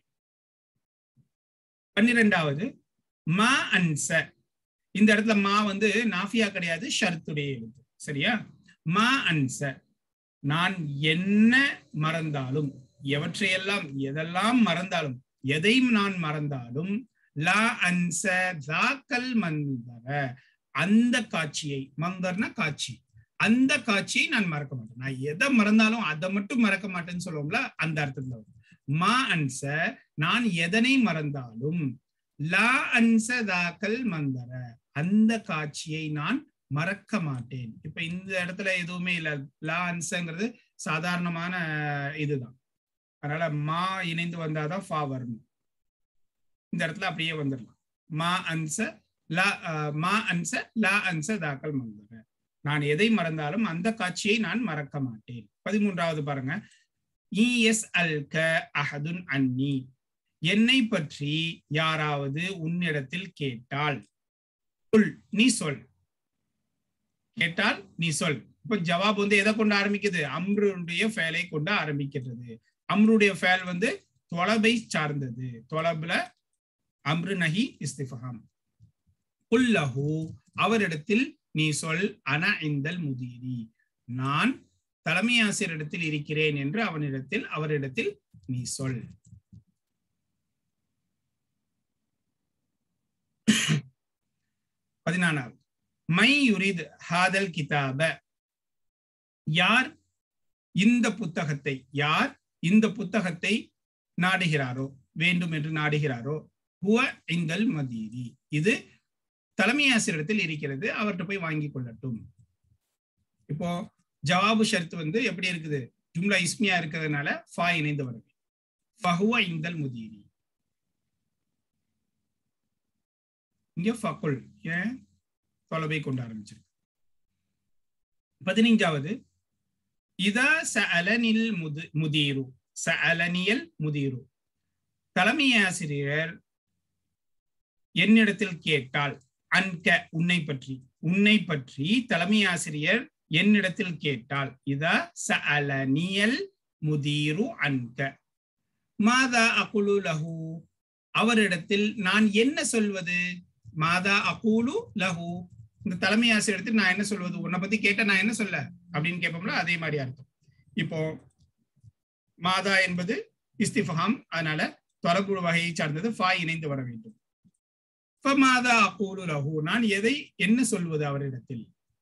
Speaker 1: 12வது மா அன்ச, இந்த இடத்துல மா வந்து நாஃபியா கிடையாது, ஷர்த்துடைய எழுத்து, சரியா. மா அன்ச, நான் என்ன மறந்தாலும், எவற்றையெல்லாம் எதெல்லாம் மறந்தாலும், எதையும் நான் மறந்தாலும், லா அன்ச தாக்கல் மந்தர, அந்த காட்சியை, மந்தர்னா காட்சி, அந்த காட்சியை நான் மறக்க மாட்டேன். நான் எதை மறந்தாலும் அதை மட்டும் மறக்க மாட்டேன்னு சொல்லுவோம்ல, அந்த அர்த்தத்துல மா அன்ச, நான் எதனை மறந்தாலும், லா அன்ச தாக்கல் மந்தர, அந்த காட்சியை நான் மறக்க மாட்டேன். இப்ப இந்த இடத்துல எதுவுமே இல்ல, லா அன்சங்கிறது சாதாரணமான இதுதான், அதனால மா இணைந்து வந்தாதான் ஃபா வரணும். இந்த இடத்துல அப்படியே வந்துடலாம். மா அன்ச லா, மா அன்ச லா அன்ச தாக்கல் மந்தர, நான் எதை மறந்தாலும் அந்த காட்சியை நான் மறக்க மாட்டேன். 13வது பாருங்க, இஎஸ் அல்க அஹதுன் அன்னி, என்னை பற்றி யாராவது உன்னிடத்தில் கேட்டால், நீ சொல், கேட்டால் நீ சொல். இப்ப ஜவாப் வந்து எதை கொண்டு ஆரம்பிக்குது, அம்ருடைய ஃபேலை கொண்டு ஆரம்பிக்கிறது. அம்ருடைய ஃபேல் வந்து தொலபை சார்ந்தது, தொலபுல அம்ரு நஹி இஸ்திஃபாம். குல்லஹு, அவரிடத்தில் நீ சொல், அன இந்தல் முதீரி, நான் தலைமை ஆசிரியரிடத்தில் இருக்கிறேன் என்று அவரிடத்தில் நீ சொல். 14வது மை யுரித் ஹாதல் கிதாப, யார் இந்த புத்தகத்தை நாடுகிறாரோ, வேண்டும் என்று நாடுகிறாரோ, ஹுவ இந்தல் மதீரி, இது தலைமை ஆசிரியரிடத்தில் இருக்கிறது, அவர்கிட்ட போய் வாங்கி கொள்ளட்டும். இப்போ ஜவாபு ஷர்த் வந்து எப்படி இருக்குது, ஜும்லா இஸ்மியா இருக்கிறதுனால ஃபா இணைந்து வருது. ஃபஹுவ இந்தல் முதீரி, இங்க ஃபகுல் ஏன் தொலைவை கொண்டு ஆரம்பிச்சிருக்கு. 15வது இதா சஅலனில் முதீரு, சஅலனியல் முதீரு, தலைமை ஆசிரியர் என்னிடத்தில் கேட்டால், அன்க உன்னை பற்றி தலைமை ஆசிரியர் என்னிடத்தில் கேட்டால், இதா சஅலனியல் முதீரு அன்க மாதா அகுலு லஹு, அவரிடத்தில் நான் என்ன சொல்வது, மாதா அகூலு லஹு, இந்த தலைமை ஆசிரியர் நான் என்ன சொல்வது, உன்னை பத்தி கேட்ட நான் என்ன சொல்ல அப்படின்னு கேட்போம்ல, அதே மாதிரி அர்த்தம். இப்போ மாதா என்பது இஸ்திஃபாம், அதனால தொலபு வகையை சார்ந்தது, ஃபா இணைந்து வர வேண்டும். ஃபமாதா அகூலு லஹு, நான் எதை என்ன சொல்வது அவரிடத்தில்.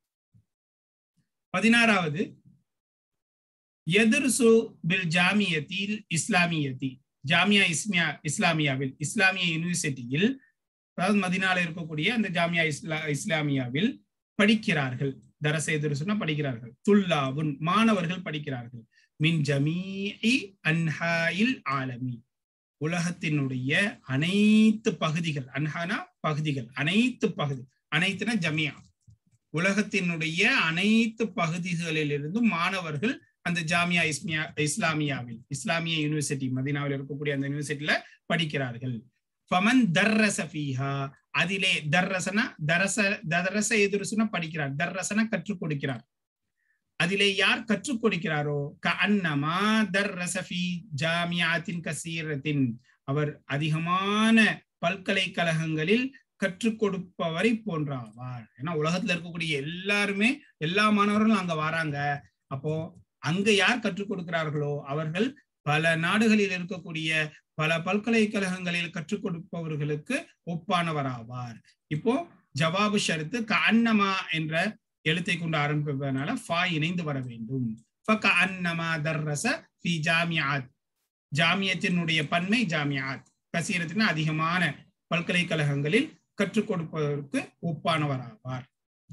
Speaker 1: 16வது யதுர்சு பில் ஜாமியத்தில் இஸ்லாமியத்தி, ஜாமியா இஸ்லாமியாவில், இஸ்லாமிய யூனிவர்சிட்டியில், அதாவது மதீனால இருக்கக்கூடிய அந்த ஜாமியா இஸ்லாமியாவில் படிக்கிறார்கள். தரச எதுர்சுனா படிக்கிறார்கள். துல்லாவுன், மாணவர்கள் படிக்கிறார்கள். மின் ஜமீஇ அன்ஹாயில் ஆலமி, உலகத்தினுடைய அனைத்து பகுதிகள், அன்ஹானா பகுதிகள், அனைத்து பகுதி, அனைத்துனா ஜமியா, உலகத்தினுடைய அனைத்து பகுதிகளிலிருந்து மாணவர்கள் அந்த ஜாமியா இஸ்லாமியாவில், இஸ்லாமிய யூனிவர்சிட்டி மதீனாவில் இருக்கக்கூடிய அந்த யூனிவர்சிட்டியில படிக்கிறார்கள். ஃபமன் தர்ரஸ ஃபீஹா, அதிலே தர்ரஸனா தரஸ எதுர்சுனா படிக்கிறார், தர்ரஸனா கற்றுக் கொடுக்கிறார், அதிலே யார் கற்றுக் கொடுக்கிறாரோ, கஅன்னமா தர்ரஸ ஃபீ ஜாமியாத்தின் கஸீரத்தின், அவர் அதிகமான பல்கலைக்கழகங்களில் கற்றுக் கொடுப்பவரை போன்றாவார். ஏன்னா உலகத்துல இருக்கக்கூடிய எல்லாருமே, எல்லா மாணவர்களும் அங்க வராங்க. அப்போ அங்க யார் கற்றுக் கொடுக்கிறார்களோ அவர்கள் பல நாடுகளில் இருக்கக்கூடிய பல பல்கலைக்கழகங்களில் கற்றுக் கொடுப்பவர்களுக்கு ஒப்பானவராவார். இப்போ ஜவாபு ஷர்த்து கஅன்னமா என்ற எழுத்தை கொண்டு ஆரம்பிப்பதனால ஃபா இணைந்து வர வேண்டும். ஃபகஅன்னமா தர்ரஸ ஃபீ ஜாமியாத், ஜாமியத்தினுடைய பன்மை ஜாமியாத், கசீரத்தின் அதிகமான பல்கலைக்கழகங்களில் கற்றுக் கொடுப்பதற்கு ஒப்பானவராவார்.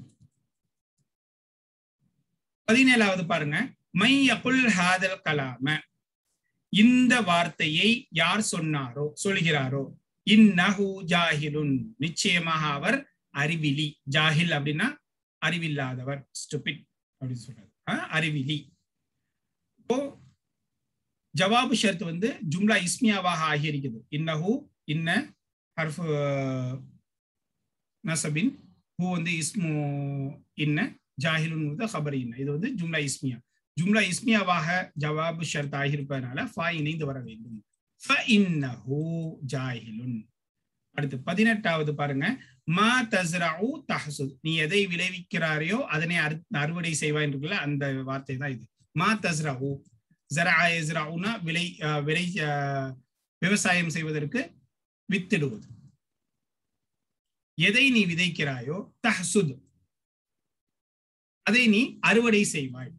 Speaker 1: 17வது பாருங்க, மை யகுல் ஹாதல் கலாம, இந்த வார்த்தையை யார் சொன்னாரோ சொல்கிறாரோ, இன்னஹு ஜாஹிலுன், நிச்சயமாக அவர் அறிவிலி. ஜாஹில் அப்படின்னா அறிவில்லாதவர், ஸ்டூபிட் அப்படின்னு சொல்றது, அறிவிலி. இப்போ ஜவாபு ஷர்த் வந்து ஜும்லா இஸ்மியாவாக ஆகியிருக்குது. இன்னஹு இன்ன ஹர்ஃபு நசபின், ஹூ வந்து இஸ்மு இன்ன, ஜாஹிலுன் வந்து ஹபர் இன்ன. இது வந்து ஜும்லா இஸ்மியா. ஜும்லா இஸ்மியாவாக ஜவாபு ஷர்த் ஆகியிருப்பதனால ஃபா இணைந்து வர வேண்டும். ஃபஇன்னஹு ஜாஹிலுன். அடுத்து 18வது பாருங்க, மா தஸ்ரஉ தஹ்சுத், நீ எதை விளைவிக்கிறாரையோ அதனை அறுவடை செய்வாய் இருக்குல்ல, அந்த வார்த்தை தான் இது. மா தஸ்ரஉ, ஸரஅ யஸ்ரஉனா விளை விவசாயம் செய்வதற்கு வித்திடுவது. எதை நீ விதைக்கிறாயோ, தஹ்சுத், அதை நீ அறுவடை செய்வாய்.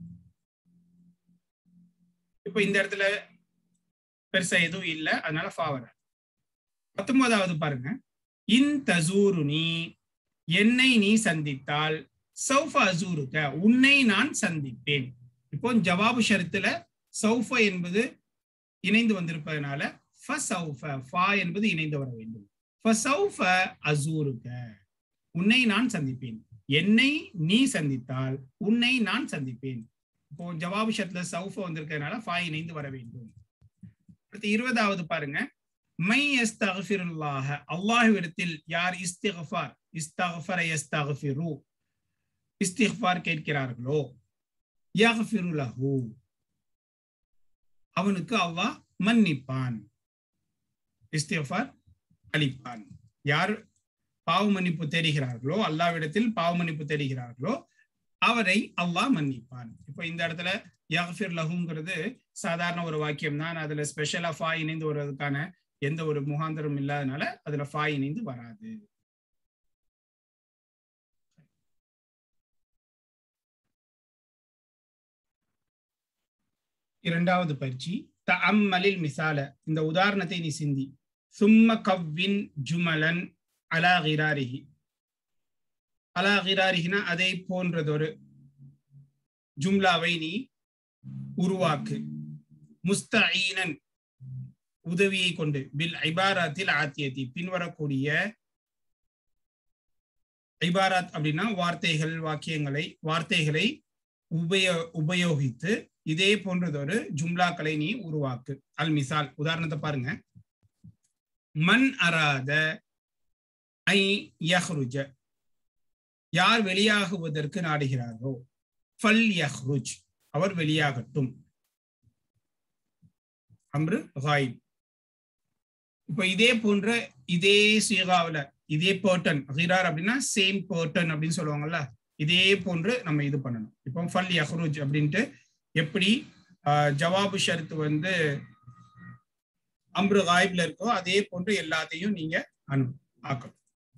Speaker 1: இப்ப இந்த இடத்துல பெருசா எதுவும் இல்லை, அதனால ஃபா வராது. 19வது பாருங்க, இன் தஸூருனி, என்னை நீ சந்தித்தால், சௌஃப அஸூருக, உன்னை நான் சந்திப்பேன். இப்போ ஜவாபு ஷர்த்துல சௌஃப என்பது இணைந்து வந்திருப்பதனால ஃபஸௌஃப, ஃபா என்பது இணைந்து வர வேண்டும். ஃபஸௌஃப அஸூருக, உன்னை நான் சந்திப்பேன். என்னை நீ சந்தித்தால் உன்னை நான் சந்திப்பேன். இப்போ ஜவாபு ஷர்த்ல சௌஃப வந்திருக்கிறதுனால ஃபா இணைந்து வர வேண்டும். அடுத்து 20வது பாருங்க, மை யஸ்தக்ஃபிருல்லாஹ, அல்லாஹ்விடத்தில் யார் இஸ்திக்ஃபார், இஸ்தக்ஃபர யஸ்தக்ஃபிரு, இஸ்திக்ஃபார் கேட்கிறார்களோ, யக்ஃபிரு லஹு, அவனுக்கு அல்லாஹ் மன்னிப்பான், இஸ்திக்ஃபார் அளிப்பான். யார் பாவ மன்னிப்பு தேடுகிறார்களோ, அல்லாஹ்விடத்தில் பாவ மன்னிப்பு தேடுகிறார்களோ அவரை அல்லாஹ் மன்னிப்பான். இப்போ இந்த இடத்துல யக்ஃபிர் லஹுங்கிறது சாதாரண ஒரு வாக்கியம் தான். அதுல ஸ்பெஷலா ஃபா இணைந்து வருவதற்கான எந்த ஒரு முகாந்தரம் இல்லாதனால அதுல ஃபா இணைந்து வராது. இரண்டாவது பயிற்சி, தஅம்மலில் மிசால, இந்த உதாரணத்தை நீ சிந்தி. சும்ம கவ்வின் ஜுமலன் அலா கிராரிஹி, அலா கிராரிஹினா அதை போன்றதொரு ஜும்லாவை நீ உருவாக்கு. முஸ்தஈனன், உதவியை கொண்டு, பில் ஐபாராத்தில் ஆத்தியத்தி, பின்வரக்கூடிய ஐபாராத் அப்படின்னா வார்த்தைகள், வார்த்தைகளை உபயோகித்து இதே போன்றதொரு ஜும்லாக்களை நீ உருவாக்கு. அல் மிசால், உதாரணத்தை பாருங்க. மன் அராத ஐ யஹ்ருஜ, யார் வெளியாகுவதற்கு நாடுகிறாரோ, ஃபல் யஹ்ருஜ், அவர் வெளியாகட்டும். அம்ரு காயிப். இப்போ இதே போன்ற இதே சீகாவில் இதே பேர்டன், கிரார் அப்படின்னா சேம் பேர்டன் அப்படின்னு சொல்லுவாங்கல்ல, இதே போன்று நம்ம இது பண்ணணும். இப்போ ஃபல் யஹ்ருஜ் அப்படின்ட்டு எப்படி ஜவாபு ஷர்த் வந்து அம்ரு காயிப்ல இருக்கோ அதே போன்று எல்லாத்தையும் நீங்க ஆக்கணும்.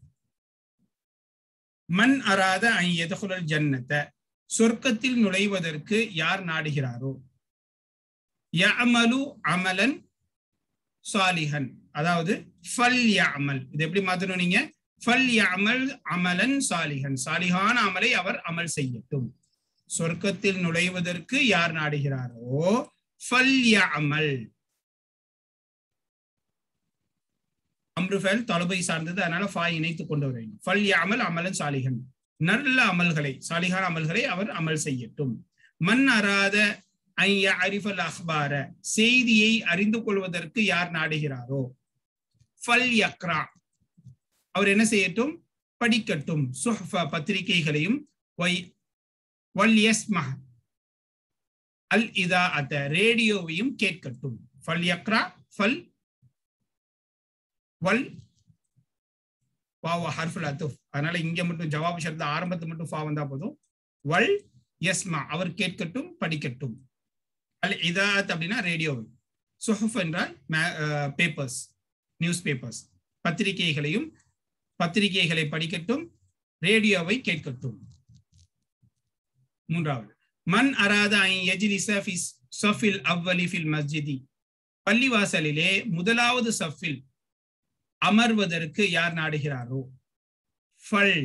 Speaker 1: மன் அராத ஐ யதுகுலல் ஜன்னத, சொர்க்கத்தில் நுழைவதற்கு யார் நாடுகிறாரோ, யஅமலு அமலன் சாலிஹன், அதாவது ஃபல் யஅமல், இது எப்படி மாத்தணும் நீங்க, ஃபல் யஅமல் அமலன் சாலிஹன், சாலிஹான அமலை அவர் அமல் செய்யட்டும். சொர்க்கத்தில் நுழைவதற்கு யார் நாடுகிறாரோ ஃபல் யஅமல், அம்ரு ஃபைல் தலபை சார்ந்தது, அதனால ஃபா இணைத்து கொண்டு வர வேண்டும். ஃபல் யஅமல் அமலன் சாலிஹன், நல்ல அமல்களை, சாலிஹான அமல்களை அவர் அமல் செய்யட்டும். மன் அராத ஐ யஅரிஃபல் அக்பார, செய்தியை அறிந்து கொள்வதற்கு யார் நாடுகிறாரோ, ஃபல் யக்ரா, அவர் என்ன செய்யட்டும், படிக்கட்டும். சுஹ்ஃப, பத்திரிகைகளையும், வல் யஸ்மஹ் அல் இதாஅத, ரேடியோவையும் கேட்கட்டும். ஃபல் யக்ரா, ஃபல் வல் வாவ் ஹர்ஃபுல் அத்துஃப், அதனால இங்க மட்டும் ஜவாபு ஷர்த் ஆரம்பத்து மட்டும் ஃபா வந்தா போதும். வல் யஸ்மா, அவர் கேட்கட்டும், படிக்கட்டும். அல் இதாஅத் அப்படின்னா ரேடியோவை, சுஹுஃப் என்றால் பேப்பர்ஸ், நியூஸ் பேப்பர்ஸ், பத்திரிகைகளை படிக்கட்டும், ரேடியோவை கேட்கட்டும். மூன்றாவது, மன் அராத ஐ யஜ்லிஸ ஃபி ஸஃபில் அவ்வலி ஃபில் மஸ்ஜிதி, பள்ளிவாசலிலே முதலாவது சஃபில் அமர்வதற்கு யார் நாடுகிறாரோ ஃபல்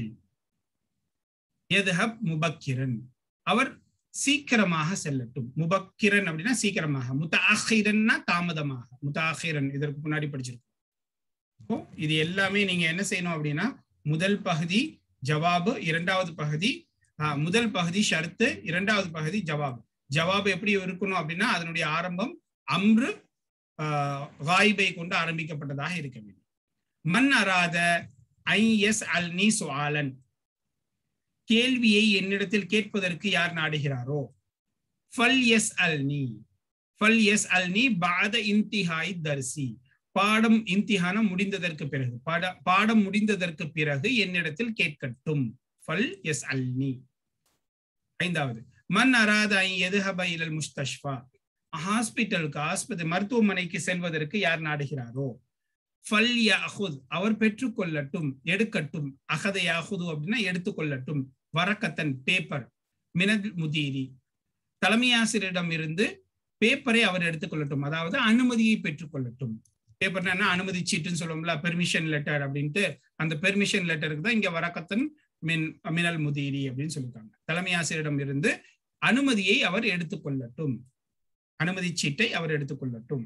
Speaker 1: யத்ஹப் முபக்கிரன், அவர் சீக்கிரமாக செல்லட்டும். முபக்கிரன் அப்படின்னா சீக்கிரமாக, முத்தஅஹிரன்னா தாமதமாக. முத்தஅஹிரன் இதற்கு முன்னாடி படிச்சிருக்கோம். இது எல்லாமே நீங்க என்ன செய்யணும் அப்படின்னா, முதல் பகுதி ஜவாபு, இரண்டாவது பகுதி முதல் பகுதி ஷர்த்து, இரண்டாவது பகுதி ஜவாபு. ஜவாபு எப்படி இருக்கணும் அப்படின்னா, அதனுடைய ஆரம்பம் அம்ரு காயிபை கொண்டு ஆரம்பிக்கப்பட்டதாக இருக்க வேண்டும். மன் அராத ஐ எஸ் அல் நீ சுஆலன், கேள்வியை என்னிடத்தில் கேட்பதற்கு யார் நாடுகிறாரோ ஃபல் எஸ் அல் நீ, ஃபல் எஸ் அல் நீ பாத இன்திஹாய் தர்சி, பாடம் இம்திஹானம் முடிந்ததற்கு பிறகு, பாடம் முடிந்ததற்கு பிறகு என்னிடத்தில் கேட்கட்டும். ஃபல் எஸ் அல் நீ. ஐந்தாவது, மன் அராத ஐ யத்ஹப இலல் முஸ்தஷ்ஃபா, ஹாஸ்பிட்டலுக்கு ஆஸ்பத்திரி மருத்துவமனைக்கு செல்வதற்கு யார் நாடுகிறாரோ ஃபல் யஅஹுத், அவர் பெற்றுக்கொள்ளட்டும், எடுக்கட்டும். அகத யஅஹுது அப்படின்னா எடுத்துக்கொள்ளட்டும். வரக்கத்தன் பேப்பர், மினல் முதீரி, தலைமையாசிரியரிடம் இருந்து பேப்பரை அவர் எடுத்துக்கொள்ளட்டும், அதாவது அனுமதியை பெற்றுக்கொள்ளட்டும். பேப்பர்னா அனுமதி சீட்டுன்னு சொல்லுவோம்ல, பெர்மிஷன் லெட்டர் அப்படின்ட்டு, அந்த பெர்மிஷன் லெட்டருக்கு தான் இங்க வரக்கத்தன் மினல் முதீரி அப்படின்னு சொல்லியிருக்காங்க. தலைமை ஆசிரியரிடம் இருந்து அனுமதியை அவர் எடுத்துக்கொள்ளட்டும், அனுமதி சீட்டை அவர் எடுத்துக்கொள்ளட்டும்.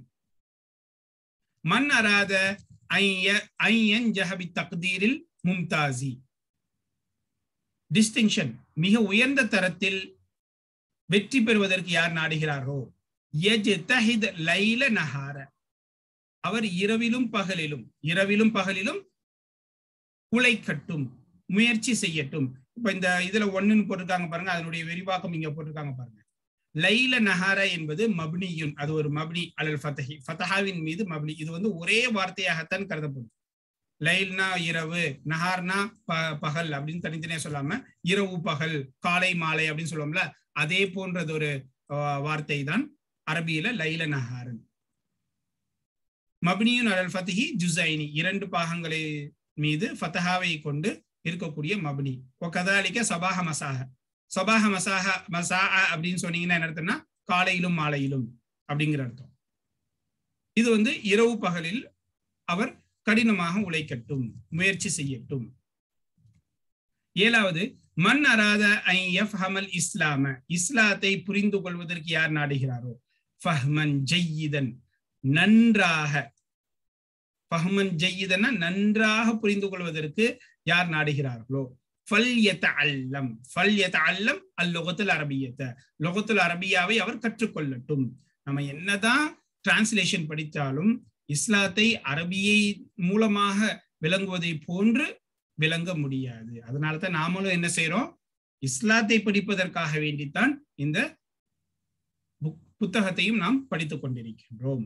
Speaker 1: மன் அராத ஐயன் ஜஹபி தக்தீரில் மும்தாசி, டிஸ்டிங்ஷன் மிக உயர்ந்த தரத்தில் வெற்றி பெறுவதற்கு யார் நாடுகிறாரோ யஜ்தஹித் லைல நஹார, அவர் இரவிலும் பகலிலும் உழைக்கட்டும், முயற்சி செய்யட்டும். இப்ப இந்த இதுல ஒண்ணுன்னு போட்டிருக்காங்க பாருங்க, அதனுடைய விரிவாக்கம் இங்க போட்டிருக்காங்க பாருங்க. லைல நஹார என்பது மப்னியுன், அது ஒரு மப்னி அலல் ஃபதஹி, ஃபதஹாவின் மீது மப்னி. இது வந்து ஒரே வார்த்தையாகத்தான் கருதப்படும். லைல்னா இரவு, நஹார்னா பகல் அப்படின்னு தனித்தனியா சொல்லாம இரவு பகல், காலை மாலை அப்படின்னு சொல்லுவோம்ல, அதே போன்றது ஒரு வார்த்தை தான் அரபியில லைல நஹாரன். மப்னியுன் அலல் ஃபதஹி ஜுஸைனி, இரண்டு பாகங்களை மீது ஃபதஹாவை கொண்டு இருக்கக்கூடிய மப்னி. கதாலிக்க சபாஹ மசாஹ, சபாஹ மசாஹ மசா அப்படின்னு சொன்னீங்கன்னா என்ன அர்த்தம்னா காலையிலும் மாலையிலும் அப்படிங்கிற அர்த்தம். இது வந்து இரவு பகலில் அவர் கடினமாக உழைக்கட்டும், முயற்சி செய்யட்டும். ஏழாவது, மன் அராத ஐ யஃப்ஹமல் இஸ்லாம, இஸ்லாத்தை புரிந்து கொள்வதற்கு யார் நாடுகிறாரோ ஃபஹ்மன் ஜய்யிதன், நன்றாக, ஃபஹ்மன் ஜய்யிதன்னா நன்றாக புரிந்து கொள்வதற்கு யார் நாடுகிறார்களோ ஃபல்யதஅல்லம், ஃபல்யதஅல்லம் அல்லுகத்துல் அரபிய்யத, லுகத்துல் அரபியாவை அவர் கற்றுக்கொள்ளட்டும். நம்ம என்னதான் டிரான்ஸ்லேஷன் படித்தாலும் இஸ்லாத்தை அரபியை மூலமாக விளங்குவதை போன்று விளங்க முடியாது. அதனால தான் நாமளும் என்ன செய்யறோம், இஸ்லாத்தை படிப்பதற்காக வேண்டித்தான் இந்த புத்தகத்தையும் நாம் படித்துக் கொண்டிருக்கின்றோம்.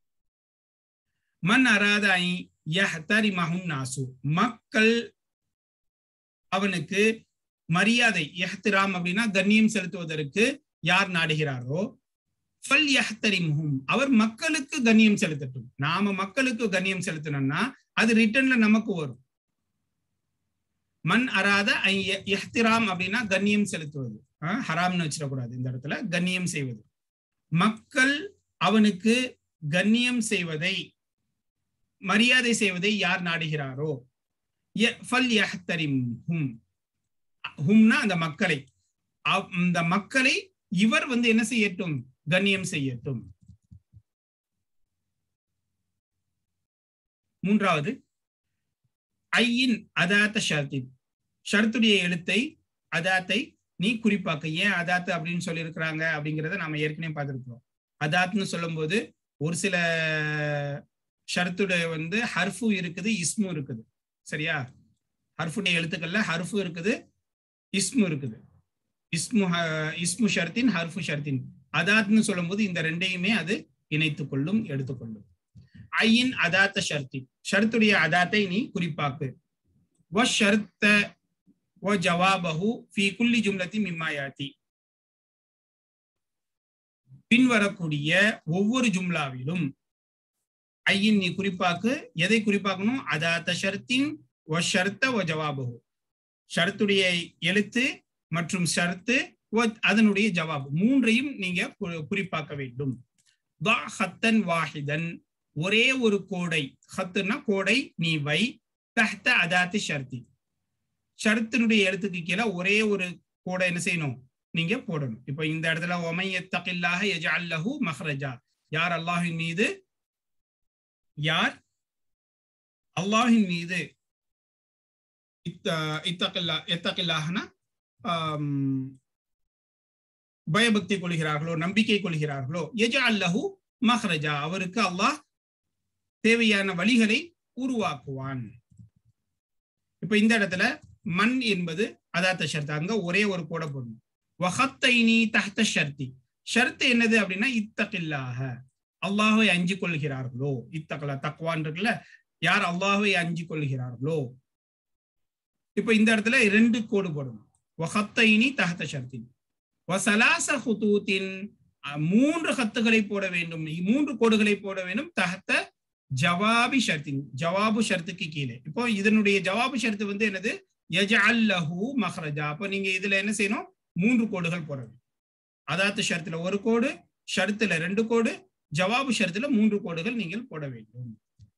Speaker 1: மன் அராத ஐ யஹ்தரிமஹுன் நாசு, மக்கள் அவனுக்கு மரியாதை, இஹ்திராம் அப்படின்னா கண்ணியம் செலுத்துவதற்கு யார் நாடுகிறாரோ ஃபல் யஹ்தரிம்ஹும், அவர் மக்களுக்கு கண்ணியம் செலுத்தட்டும். நாம மக்களுக்கு கண்ணியம் செலுத்தணும்னா அது ரிட்டர்ன்ல நமக்கு வரும். மன் அராத ஐ இஹ்திராம் அப்படின்னா கண்ணியம் செலுத்துவது, ஹராம்னு வச்சிடக்கூடாது இந்த இடத்துல, கண்ணியம் செய்வது. மக்கள் அவனுக்கு கண்ணியம் செய்வதை, மரியாதை செய்வதை யார் நாடுகிறாரோ ஃபல் யஹ்தரிம்ஹும், ஹும்னா அந்த மக்களை, அந்த மக்களை இவர் வந்து என்ன செய்யட்டும், கண்ணியம் செய்யட்டும். மூன்றாவது, ஐயின் அதாத்த ஷர்த்தின், ஷர்த்துடைய எழுத்தை அதாத்தை நீ குறிப்பாக்க. ஏன் அதாத்து அப்படின்னு சொல்லி இருக்கிறாங்க அப்படிங்கிறத நாம ஏற்கனவே பார்த்திருக்கிறோம். அதாத்னு சொல்லும் போது ஒரு சில ஷர்த்துடைய வந்து ஹர்ஃபு இருக்குது, இஸ்மு இருக்குது. சரியா, ஹர்ஃபுடைய எழுத்துக்கள்ல ஹர்ஃபு இருக்குது, இஸ்மு இருக்குது. இஸ்மு ஷர்த்தின், ஹர்ஃபு ஷர்த்தின். அதாத்னு சொல்லும் போது இந்த ரெண்டையுமே அது இணைத்துக் கொள்ளும், எடுத்துக்கொள்ளும். ஐயின் அதாத்த ஷர்த்தி, ஷர்த்துடைய அதாத்தை நீ குறிப்பாக்கு. வ ஷர்த்த வ ஜவாபஹு ஃபீ குல்லி ஜும்லத்தின் மிம்மா யாதி, பின்வரக்கூடிய ஒவ்வொரு ஜும்லாவிலும் ஐயின் நீ குறிப்பாக்கு. எதை குறிப்பாக்கணும், அதாத்த ஷர்த்தின் வ ஷர்த்த வ ஜவாபஹு, ஷர்த்துடைய எழுத்து மற்றும் ஷர்த்து அதனுடைய ஜவாப், மூன்றையும் நீங்க குறிப்பாக்க வேண்டும். தா ஹத்தன் வாஹிதன், ஒரே ஒரு கோடை, ஹத்துன்னா கோடை நீ வை, தஹ்த அதாத்தி ஷர்த்தி, ஷர்த்தினுடைய எழுத்துக்கு கீழே ஒரே ஒரு கோடை என்ன செய்யணும், நீங்க போடணும். இப்ப இந்த இடத்துல ஒமை யத்தகில்லாஹ யஜஅல் லஹு மஹ்ரஜா, யார் அல்லாஹ்வின் மீது இத்தகில்லாஹ்னா பயபக்தி கொள்கிறார்களோ, நம்பிக்கை கொள்கிறார்களோ, யஜஅல் லஹு மஹ்ரஜா, அவருக்கு அல்லாஹ் தேவையான வழிகளை உருவாக்குவான். இப்ப இந்த இடத்துல மன் என்பது அதாத்த ஷர்த், அங்க ஒரே ஒரு கோடை போடணும். வஹத்தைனி தஹ்த ஷர்த்தி, ஷர்த் என்னது அப்படின்னா இத்தகில்லாஹ, அல்லாஹ்வை அஞ்சி கொள்கிறார்களோ, இத்தகலா தக்வான் இருக்குல்ல, யார் அல்லாஹ்வை அஞ்சி கொள்கிறார்களோ. இப்ப இந்த இடத்துல 2 கோடு போடணும். வஹத்தைனி தஹ்த ஷர்த்தி வஸலாஸ ஹுதூத்தின், 3 ஹத்துகளை போட வேண்டும், 3 கோடுகளை போட வேண்டும். தஹ்த ஜவாபி ஷர்த்தின், ஜவாபு ஷர்த்துக்கு கீழே. இப்போ இதனுடைய ஜவாபு ஷர்த்து வந்து என்னது, யஜஅல் லஹு மஹ்ரஜா. அப்போ நீங்க இதுல என்ன செய்யணும், 3 கோடுகள் போட வேண்டும். அதாத்து ஷர்த்துல 1 கோடு, ஷர்த்துல 2 கோடு, ஜவாபு ஷர்த்துல 3 கோடுகள் நீங்கள் போட வேண்டும்.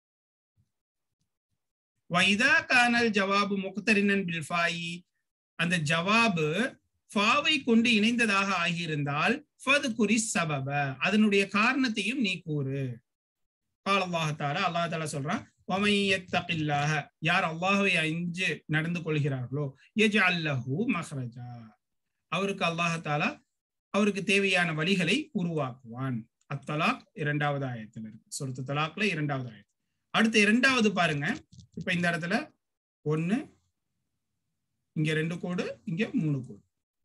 Speaker 1: வைதா கானல் ஜவாபு முக்தரினன் பில் ஃபாயி, அந்த ஜவாபு ஃபாவை கொண்டு இணைந்ததாக ஆகியிருந்தால் ஃபதுகுரி சபப, அதனுடைய காரணத்தையும் நீ கூறு. கால் அல்லாஹ் தஆலா, அல்லாஹ் தஆலா சொல்றான், வமை யத்தகில்லாஹ, யார் அல்லாஹ்வை அஞ்சி நடந்து கொள்கிறார்களோ, யஜஅல் லஹு மஹ்ரஜா, அவருக்கு அல்லாஹ் தஆலா அவருக்கு தேவையான வழிகளை உருவாக்குவான். அத்தலாக் 2வது ஆயத்துல இருக்கு, சூரத்து தலாக்ல 2வது ஆயத்து. அடுத்து 2வது பாருங்க. இப்ப இந்த இடத்துல 1, இங்க 2 கோடு, இங்க 3 கோடு.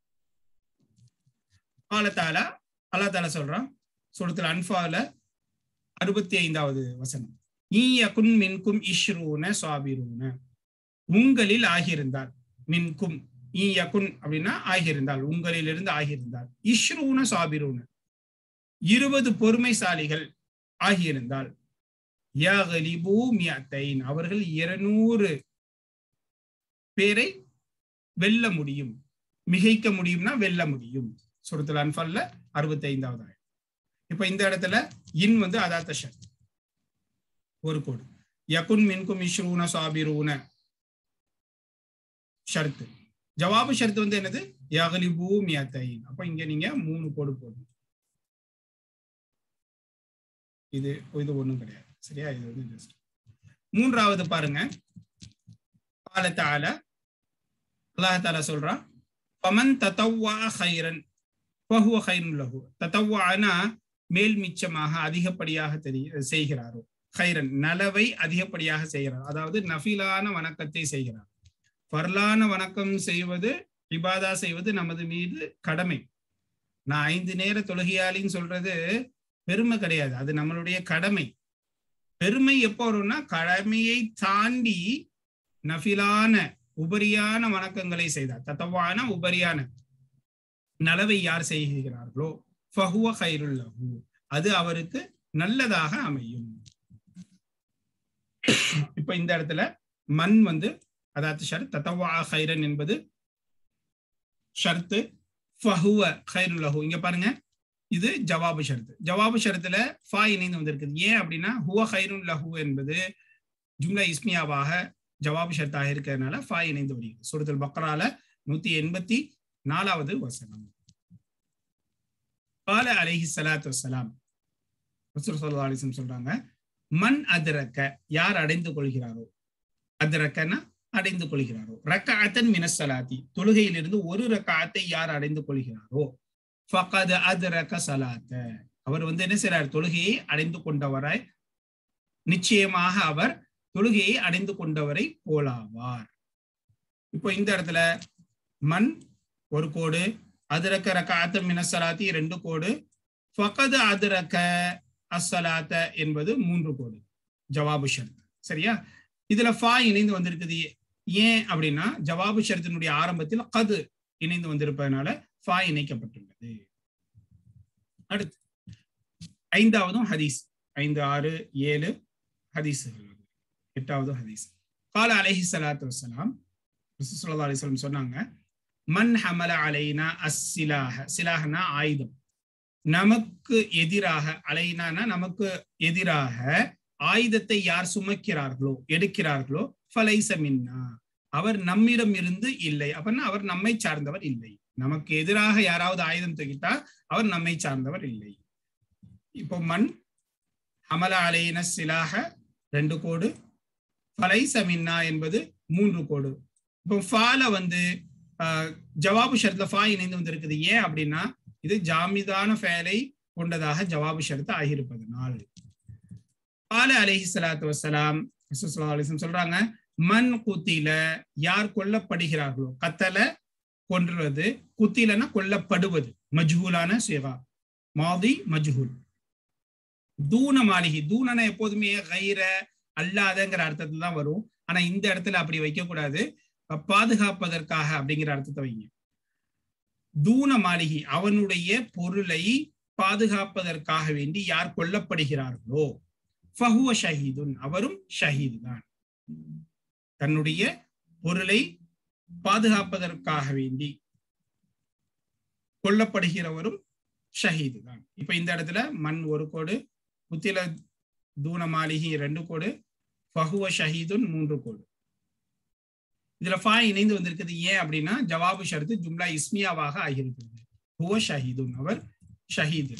Speaker 1: அல்லாஹ் தஆலா சொல்றான் சூரத்துல் அன்ஃபால்ல 65வது வசனம், ஈயகுன் மின்கும் இஷ்ரூன சாபிரூன, உங்களில் ஆகியிருந்தால், மின்கும் ஈயகுன் அப்படின்னா ஆகியிருந்தால், உங்களிலிருந்து ஆகியிருந்தால், இஷ்ரூன சாபிரூன 20 பொறுமைசாலிகள் ஆகியிருந்தால், யக்லிபு மியத்தைன், அவர்கள் 200 பேரை வெல்ல முடியும், மிகைக்க முடியும்னா வெல்ல முடியும். சூரத்துல் அன்ஃபால்ல 65வது ஆயத். இப்ப இந்த இடத்துல இன் வந்து அதாத்த ஷர்த், 1 கோடு. யகுன் மின்கும் இஷ்ரூன சாபிரூன ஷர்த், ஜவாபு ஷர்த் வந்து என்னது, யக்லிபு மியத்தைன். அப்ப இங்க நீங்க 3 கோடு போடணும். இது ஒண்ணும் கிடையாது, சரியா? இது வந்து ஜஸ்ட் 3வது பாருங்க. அல்லாஹ் தஆலா சொல்றான், ஃபமன் ததவ்வா கைரன் ஃபஹுவ கைருன் லஹு, ததவ்வானா மேல் மிச்சமாக அதிகப்படியாக செய்கிறாரோ, கைரன் நலவை அதிகப்படியாக செய்கிறார், அதாவது நஃபிலான வணக்கத்தை செய்கிறார். ஃபர்லான வணக்கம் செய்வது, இபாதா செய்வது நமது மீது கடமை. நான் 5 நேர தொழுகையாளின்னு சொல்றது பெருமை கிடையாது, அது நம்மளுடைய கடமை. பெருமை எப்போ வரும்னா, கடமையை தாண்டி நஃபிலான உபரியான வணக்கங்களை செய்தார். தத்தவான உபரியான நலவை யார் செய்கிறார்களோ, ஃபஹுவ கைருல் லஹு, அது அவருக்கு நல்லதாக அமையும். இப்ப இந்த இடத்துல மன் வந்து அதாவது ஷர்த், தத்தவா கைரன் என்பது ஷர்த்து, ஃபஹுவ கைருல் லஹு இங்க பாருங்க, இது ஜவாபு ஷர்த். ஜவாபு ஷர்த்துல ஃபா இணைந்து வந்திருக்குது. ஏன் அப்படின்னா, ஹுவ கைருன் லஹு என்பது ஜும்லா இஸ்மியாவாக ஜவாபு ஷர்த்தாக இருக்கிறதுனால ஃபா இணைந்து வருகிறது. சூரத்துல் பக்ரால 184வது வசனம். கால அலைஹி ஸலாத்து வஸ்ஸலாம், ரசூல் ஸல்லல்லாஹு அலைஹி வஸல்லம் சொல்றாங்க, மன் அத்ரக, யார் அடைந்து கொள்கிறாரோ, அத்ரகனா அடைந்து கொள்கிறாரோ, ரக்அத்தன் மினஸ் ஸலாத்தி, தொழுகையிலிருந்து 1 ரக்அத்தை யார் அடைந்து கொள்கிறாரோ, ஃபகத் அத்ரக ஸலாத்த, அவர் வந்து என்ன செய்றார், தொழுகையை அடைந்து கொண்டவராய், நிச்சயமாக அவர் தொழுகையை அடைந்து கொண்டவரை போலாவார். இப்போ இந்த இடத்துல மன் 1 கோடு, அத்ரக ரக்அத்தன் மினஸ் ஸலாத்தி 2 கோடு, ஃபகத் அத்ரக அஸ்ஸலாத்த என்பது 3 கோடு, ஜவாபு ஷர்த். சரியா? இதுல ஃபா இணைந்து வந்திருக்குது. ஏன் அப்படின்னா, ஜவாபு ஷர்த்தினுடைய ஆரம்பத்தில் கது இணைந்து வந்திருப்பதனால ஃபா இணைக்கப்பட்டுள்ளது. அடுத்து 5வதும் ஹதீஸ், 5, 6, 7 ஹதீஸ்கள். 8வது ஹதீஸ். கால அலைஹி ஸலாத்து வஸ்ஸலாம், ரசூல் ஸல்லல்லாஹு அலைஹி வஸல்லம் சொன்னாங்க, மன் ஹமல அலைனா அஸ்ஸிலாஹ, சிலாஹனா ஆயுதம், நமக்கு எதிராக அலைனானா நமக்கு எதிராக ஆயுதத்தை யார் சுமக்கிறார்களோ எடுக்கிறார்களோ ஃபலைஸ மின்னா அவர் நம்மிடம் இருந்து இல்லை. அப்படின்னா அவர் நம்மை சார்ந்தவர் இல்லை. நமக்கு எதிராக யாராவது ஆயுதம் தூக்கிட்டா அவர் நம்மை சார்ந்தவர் இல்லை. இப்போ மண் ஹமல அலைன சிலாக 2 கோடு, ஃபலைஸ மின்னா என்பது 3 கோடு. இப்போ ஃபால வந்து ஜவாபு ஷர்த்ல ஃபா இணைந்து வந்திருக்குது. ஏன் அப்படின்னா இது ஜாமிதான ஃபேலை கொண்டதாக ஜவாபு ஷர்த் ஆகியிருப்பதனால். கால அலைஹி ஸலாத்து வஸ்ஸலாம் ரசூலுல்லாஹி அலைஹி வஸல்லம் சொல்றாங்க, மன் குத்தில யார் கொல்லப்படுகிறார்களோ, கத்தல கொன்றது, குத்திலனா கொல்லப்படுவது, மஜ்ஹூலான சிகா மாதி மஜ்ஹூல். தூன மாலிகி, தூனனா எப்போதுமே கைர அல்லாதங்கிற அர்த்தத்துல தான் வரும். ஆனா இந்த இடத்துல அப்படி வைக்க கூடாது, பாதுகாப்பதற்காக அப்படிங்கிற அர்த்தத்தை வைங்க. தூன மாலிகி அவனுடைய பொருளை பாதுகாப்பதற்காக வேண்டி யார் கொல்லப்படுகிறார்களோ ஃபஹுவ ஷஹீதுன் அவரும் ஷஹீது தான். தன்னுடைய பொருளை பாதுகாப்பதற்காக வேண்டி கொல்லப்படுகிறவரும் ஷஹீது தான். இப்ப இந்த இடத்துல மண் 1 கோடு, குத்தில தூன மாலிகி 2 கோடு, ஃபஹுவ ஷஹீதுன் 3 கோடு. இதுல ஃபா இணைந்து வந்திருக்குது. ஏன் அப்படின்னா ஜவாபு ஷர்த்து ஜும்லா இஸ்மியாவாக ஆகியிருக்கிறது. ஹுவ ஷஹீதுன் அவர் ஷஹீது.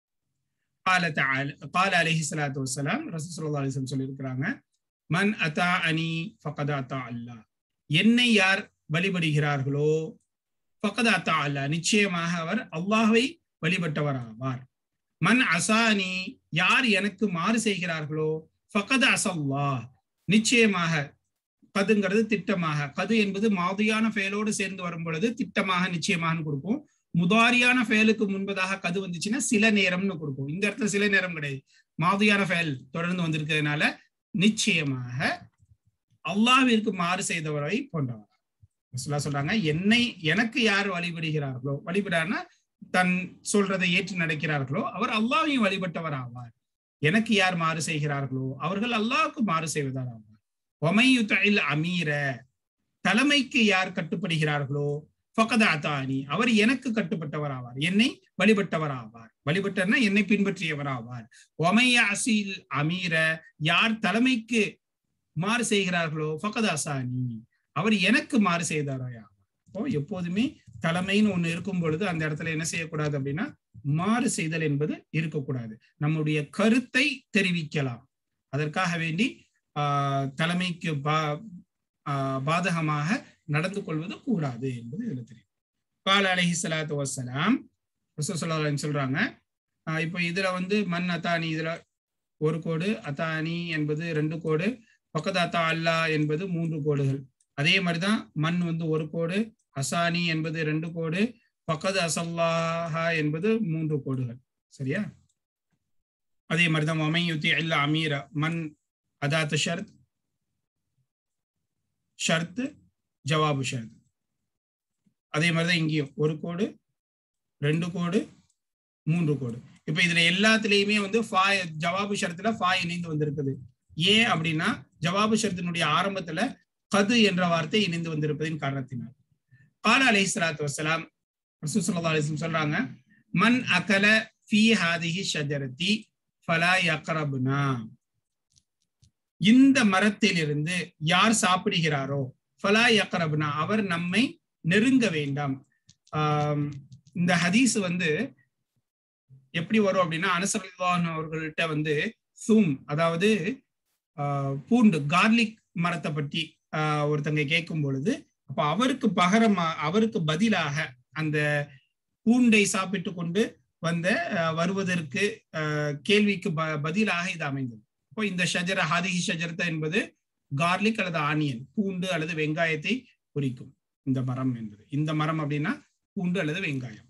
Speaker 1: قال عليه الصلاة والسلام ரசூல் ஸல்லல்லாஹு அலைஹி வஸல்லம் சொல்லியிருக்கிறாங்க, மன் அதாஅனி ஃபகத் அத்தா அல்லாஹ் என்னை யார் வழிபடுகிறார்களோ ஃபகத் அத்தா அல்லாஹ் நிச்சயமாக அவர் அல்லாஹ்வை வழிபட்டவர் ஆவார். மன் அசானி யார் எனக்கு மாறு செய்கிறார்களோ ஃபகத் அஸல்லாஹ் நிச்சயமாக, கதுங்கிறது திட்டமாக, கது என்பது மாதியான ஃபேலோடு சேர்ந்து வரும் பொழுது திட்டமாக நிச்சயமாக கொடுக்கும். முதாரியான ஃபேலுக்கு முன்பதாக கது வந்துச்சுன்னா சில நேரம்னு கொடுக்கும். இந்த இடத்துல சில நேரம் கிடையாது, மாதியான ஃபேல் தொடர்ந்து வந்திருக்கிறதுனால நிச்சயமாக அல்லாஹ்விற்கு மாறு செய்தவரை போன்றவர். சொல்றாங்க, எனக்கு யார் வழிபடுகிறார்களோ, வழிபடானா தன் சொல்றதை ஏற்று நடக்கிறார்களோ அவர் அல்லாஹ்வையும் வழிபட்டவர் ஆவார். எனக்கு யார் மாறு செய்கிறார்களோ அவர்கள் அல்லாஹ்வுக்கு மாறு செய்வதார் ஆவார். ஒமையுத்தில் அமீர தலைமைக்கு யார் கட்டுப்படுகிறார்களோ ஃபகத் அதானி அவர் எனக்கு கட்டுப்பட்டவர் ஆவார், என்னை வழிபட்டவர் ஆவார். வழிபட்டர்னா என்னை பின்பற்றியவர் ஆவார். ஒமைய அசில் அமீர யார் தலைமைக்கு மாறு செய்கிறார்களோ ஃபகத் அசானி அவர் எனக்கு மாறு செய்தாராயா. அப்போ எப்போதுமே தலைமைன்னு ஒண்ணு இருக்கும் பொழுது அந்த இடத்துல என்ன செய்யக்கூடாது அப்படின்னா மாறு செய்தல் என்பது இருக்கக்கூடாது. நம்முடைய கருத்தை தெரிவிக்கலாம், அதற்காக வேண்டி தலைமைக்கு பாதகமாக நடந்து கொள்வது கூடாது என்பது இதுல தெரியும். கால அலைஹி ஸலாத்து வஸ்ஸலாம் ரசூல் ஸல்லல்லாஹு அலைஹி வஸல்லம் சொல்றாங்க, இப்போ இதுல வந்து மன் அத்தானி இதுல 1 கோடு, அத்தானி என்பது 2 கோடு, ஃபகத் அத்தா அல்லாஹ் என்பது 3 கோடுகள். அதே மாதிரிதான் மண் வந்து 1 கோடு, அசானி என்பது 2 கோடு, ஃபகத் அஸல்லாஹ என்பது 3 கோடுகள். சரியா? அதே மாதிரிதான் வமையுத்தி இல்ல அமீர மண் அதாத்து ஷர்த், ஷர்த் ஜவாபு ஷர்த். அதே மாதிரிதான் இங்கேயும் 1 கோடு, 2 கோடு, 3 கோடு. இப்ப இதுல எல்லாத்துலயுமே வந்து ஜவாபு ஷர்த்துல ஃபா இணைந்து வந்திருக்குது. ஏன் அப்படின்னா ஜவாபு ஷர்த்தினுடைய ஆரம்பத்துல கது என்ற வார்த்தை இணைந்து வந்திருப்பதின் காரணத்தினால். கால அலைஹி ஸலாத்து வஸ்ஸலாம் ரசூல் ஸல்லல்லாஹு அலைஹி வஸல்லம் சொல்றாங்க, மன் அகல ஃபீ ஹாதிஹி ஷஜரத்தி ஃபலா யக்ரப்னா இந்த மரத்திலிருந்து யார் சாப்பிடுகிறாரோ ஃபலா யக்ரப்னா அவர் நம்மை நெருங்க வேண்டாம். இந்த ஹதீஸ் வந்து எப்படி வரும் அப்படின்னா அனஸ் ரலியல்லாஹு அவர்கள்ட்ட வந்து சூம் அதாவது பூண்டு கார்லிக் மரத்தை பற்றி ஒருத்தங்க கேட்கும் பொழுது அப்ப அவருக்கு பதிலாக அந்த பூண்டை சாப்பிட்டு கொண்டு வந்த வருவதற்கு கேள்விக்கு பதிலாக இது அமைந்தது. இப்போ இந்த ஷஜர ஹாதிஹி ஷஜரத்தை என்பது கார்லிக் அல்லது ஆனியன், பூண்டு அல்லது வெங்காயத்தை குறிக்கும். இந்த மரம் என்பது, இந்த மரம் அப்படின்னா பூண்டு அல்லது வெங்காயம்.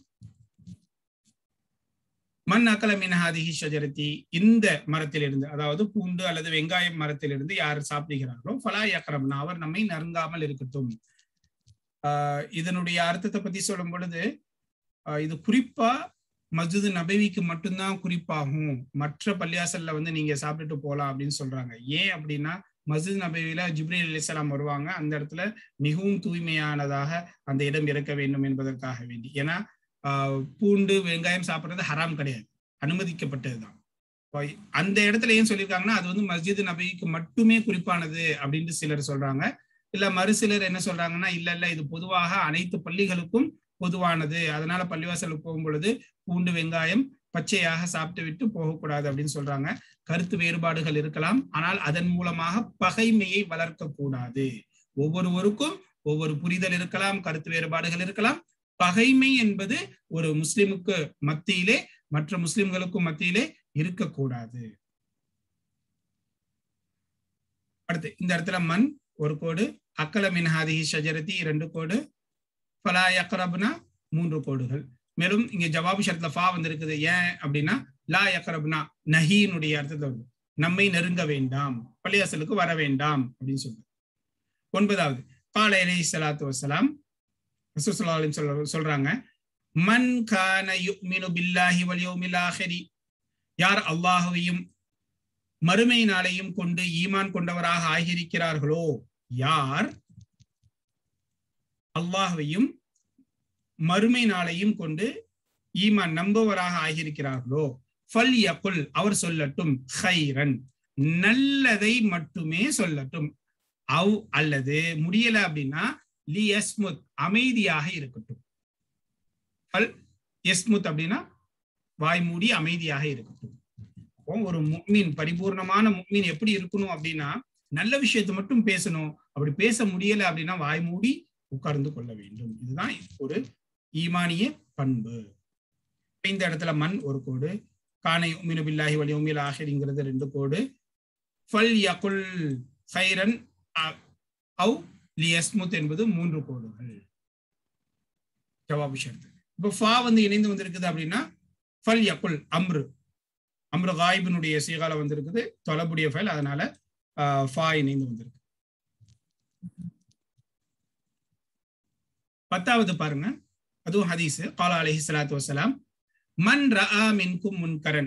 Speaker 1: மன் அகல மின் ஹாதிஹி ஷஜரத்தி இந்த மரத்திலிருந்து, அதாவது பூண்டு அல்லது வெங்காயம் மரத்திலிருந்து யார் சாப்பிடுகிறார்களோ ஃபலா யக்ரப்னா அவர் நம்மை நெருங்காமல் இருக்கட்டும். இதனுடைய அர்த்தத்தை பத்தி சொல்லும் பொழுது இது குறிப்பா மஸ்ஜித் நபவிக்கு மட்டும்தான் குறிப்பாகும், மற்ற பள்ளியாசல்ல வந்து நீங்க சாப்பிட்டுட்டு போலாம் அப்படின்னு சொல்றாங்க. ஏன் அப்படின்னா மஸ்ஜித் நபவியில ஜிப்ரீல் அலைஹிஸ்ஸலாம் வருவாங்க, அந்த இடத்துல மிகவும் தூய்மையானதாக அந்த இடம் இருக்க வேண்டும் என்பதற்காக வேண்டி. ஏன்னா பூண்டு வெங்காயம் சாப்பிட்றது ஹராம் கிடையாது, அனுமதிக்கப்பட்டதுதான். அந்த இடத்துல ஏன் சொல்லியிருக்காங்கன்னா அது வந்து மஸ்ஜித் நபிக்கு மட்டுமே குறிப்பானது அப்படின்ட்டு சிலர் சொல்றாங்க. இல்ல மறு சிலர் என்ன சொல்றாங்கன்னா இல்ல இது பொதுவாக அனைத்து பள்ளிகளுக்கும் பொதுவானது, அதனால பள்ளிவாசலுக்கு போகும் பொழுது பூண்டு வெங்காயம் பச்சையாக சாப்பிட்டு விட்டு போகக்கூடாது அப்படின்னு சொல்றாங்க. கருத்து வேறுபாடுகள் இருக்கலாம், ஆனால் அதன் மூலமாக பகைமையை வளர்க்க கூடாது. ஒவ்வொருவருக்கும் ஒவ்வொரு புரிதல் இருக்கலாம், கருத்து வேறுபாடுகள் இருக்கலாம். பகைமை என்பது ஒரு முஸ்லிமுக்கு மத்தியிலே மற்ற முஸ்லிம்களுக்கும் மத்தியிலே இருக்கக்கூடாது. அடுத்து இந்த இடத்துல மண் ஒரு கோடு, அக்கல மின் ஹாதிஹி ஷஜரதி 2 கோடு, ஃபலா யக்ரப்னா 3 கோடுகள். மேலும் இங்க ஜவாபு ஷர்த்ல ஃபா வந்திருக்குது. ஏன் அப்படின்னா லா யக்ரப்னா நஹீனுடைய அர்த்தத்துல வருது, நம்மை நெருங்க வேண்டாம், பள்ளிவாசலுக்கு வர வேண்டாம் அப்படின்னு சொல்றாங்க. 9வது கால அலைஹிஸ்ஸலாத்து வஸ்ஸலாம் ரசூல் ஸல்லல்லாஹு அலைஹி வஸல்லம் சொல்றாங்க, மன் கான யுமினு பில்லாஹி வல் யௌமில் ஆஹிரி, யார் அல்லாஹ்வையும் மறுமை நாளையும் கொண்டு ஈமான் கொண்டவராக ஆகியிருக்கிறார்களோ, யார் அல்லாஹ்வையும் மறுமை நாளையும் கொண்டு ஈமான் நம்புவராக ஆகியிருக்கிறார்களோ, ஃபல் யகுல் அவர் சொல்லட்டும், ஹைரன் நல்லதை மட்டுமே சொல்லட்டும், அவ் அல்லது முடியல அப்படின்னா லி யஸ்முத் அமைதியாக இருக்கட்டும். ஃபல் யஸ்முத் அப்படின்னா வாய் மூடி அமைதியாக இருக்கட்டும். ஒரு முஃமின், பரிபூர்ணமான முஃமின் எப்படி இருக்கணும் அப்படின்னா நல்ல விஷயத்தை மட்டும் பேசணும், அப்படி பேச முடியல அப்படின்னா வாய் மூடி உட்கார்ந்து கொள்ள வேண்டும். இதுதான் ஒரு ஈமானிய பண்பு. இந்த இடத்துல மண் ஒரு கோடு, கான யுமினு பில்லாஹி வல் யௌமில் ஆஹிரிங்கிறது 2 கோடு, ஃபல் யகுல் ஹைரன் அவ் லியஸ்முத் என்பது 3 கோடுகள். ஜவாபு ஷர்த். இப்போ ஃபா வந்து இணைந்து வந்திருக்குது அப்படின்னா ஃபல் யகுல் அம்ரு காயிபினுடைய சீகால வந்திருக்குது, தொலபுடைய ஃபைல், அதனால ஃபா இணைந்து வந்திருக்கு. 10வது பாருங்க, அதுவும் ஹதீஸ். கால அலைஹிஸ்ஸலாத்து வஸ்ஸலாம், மன் ரஆ மின்கும் முன்கரன்,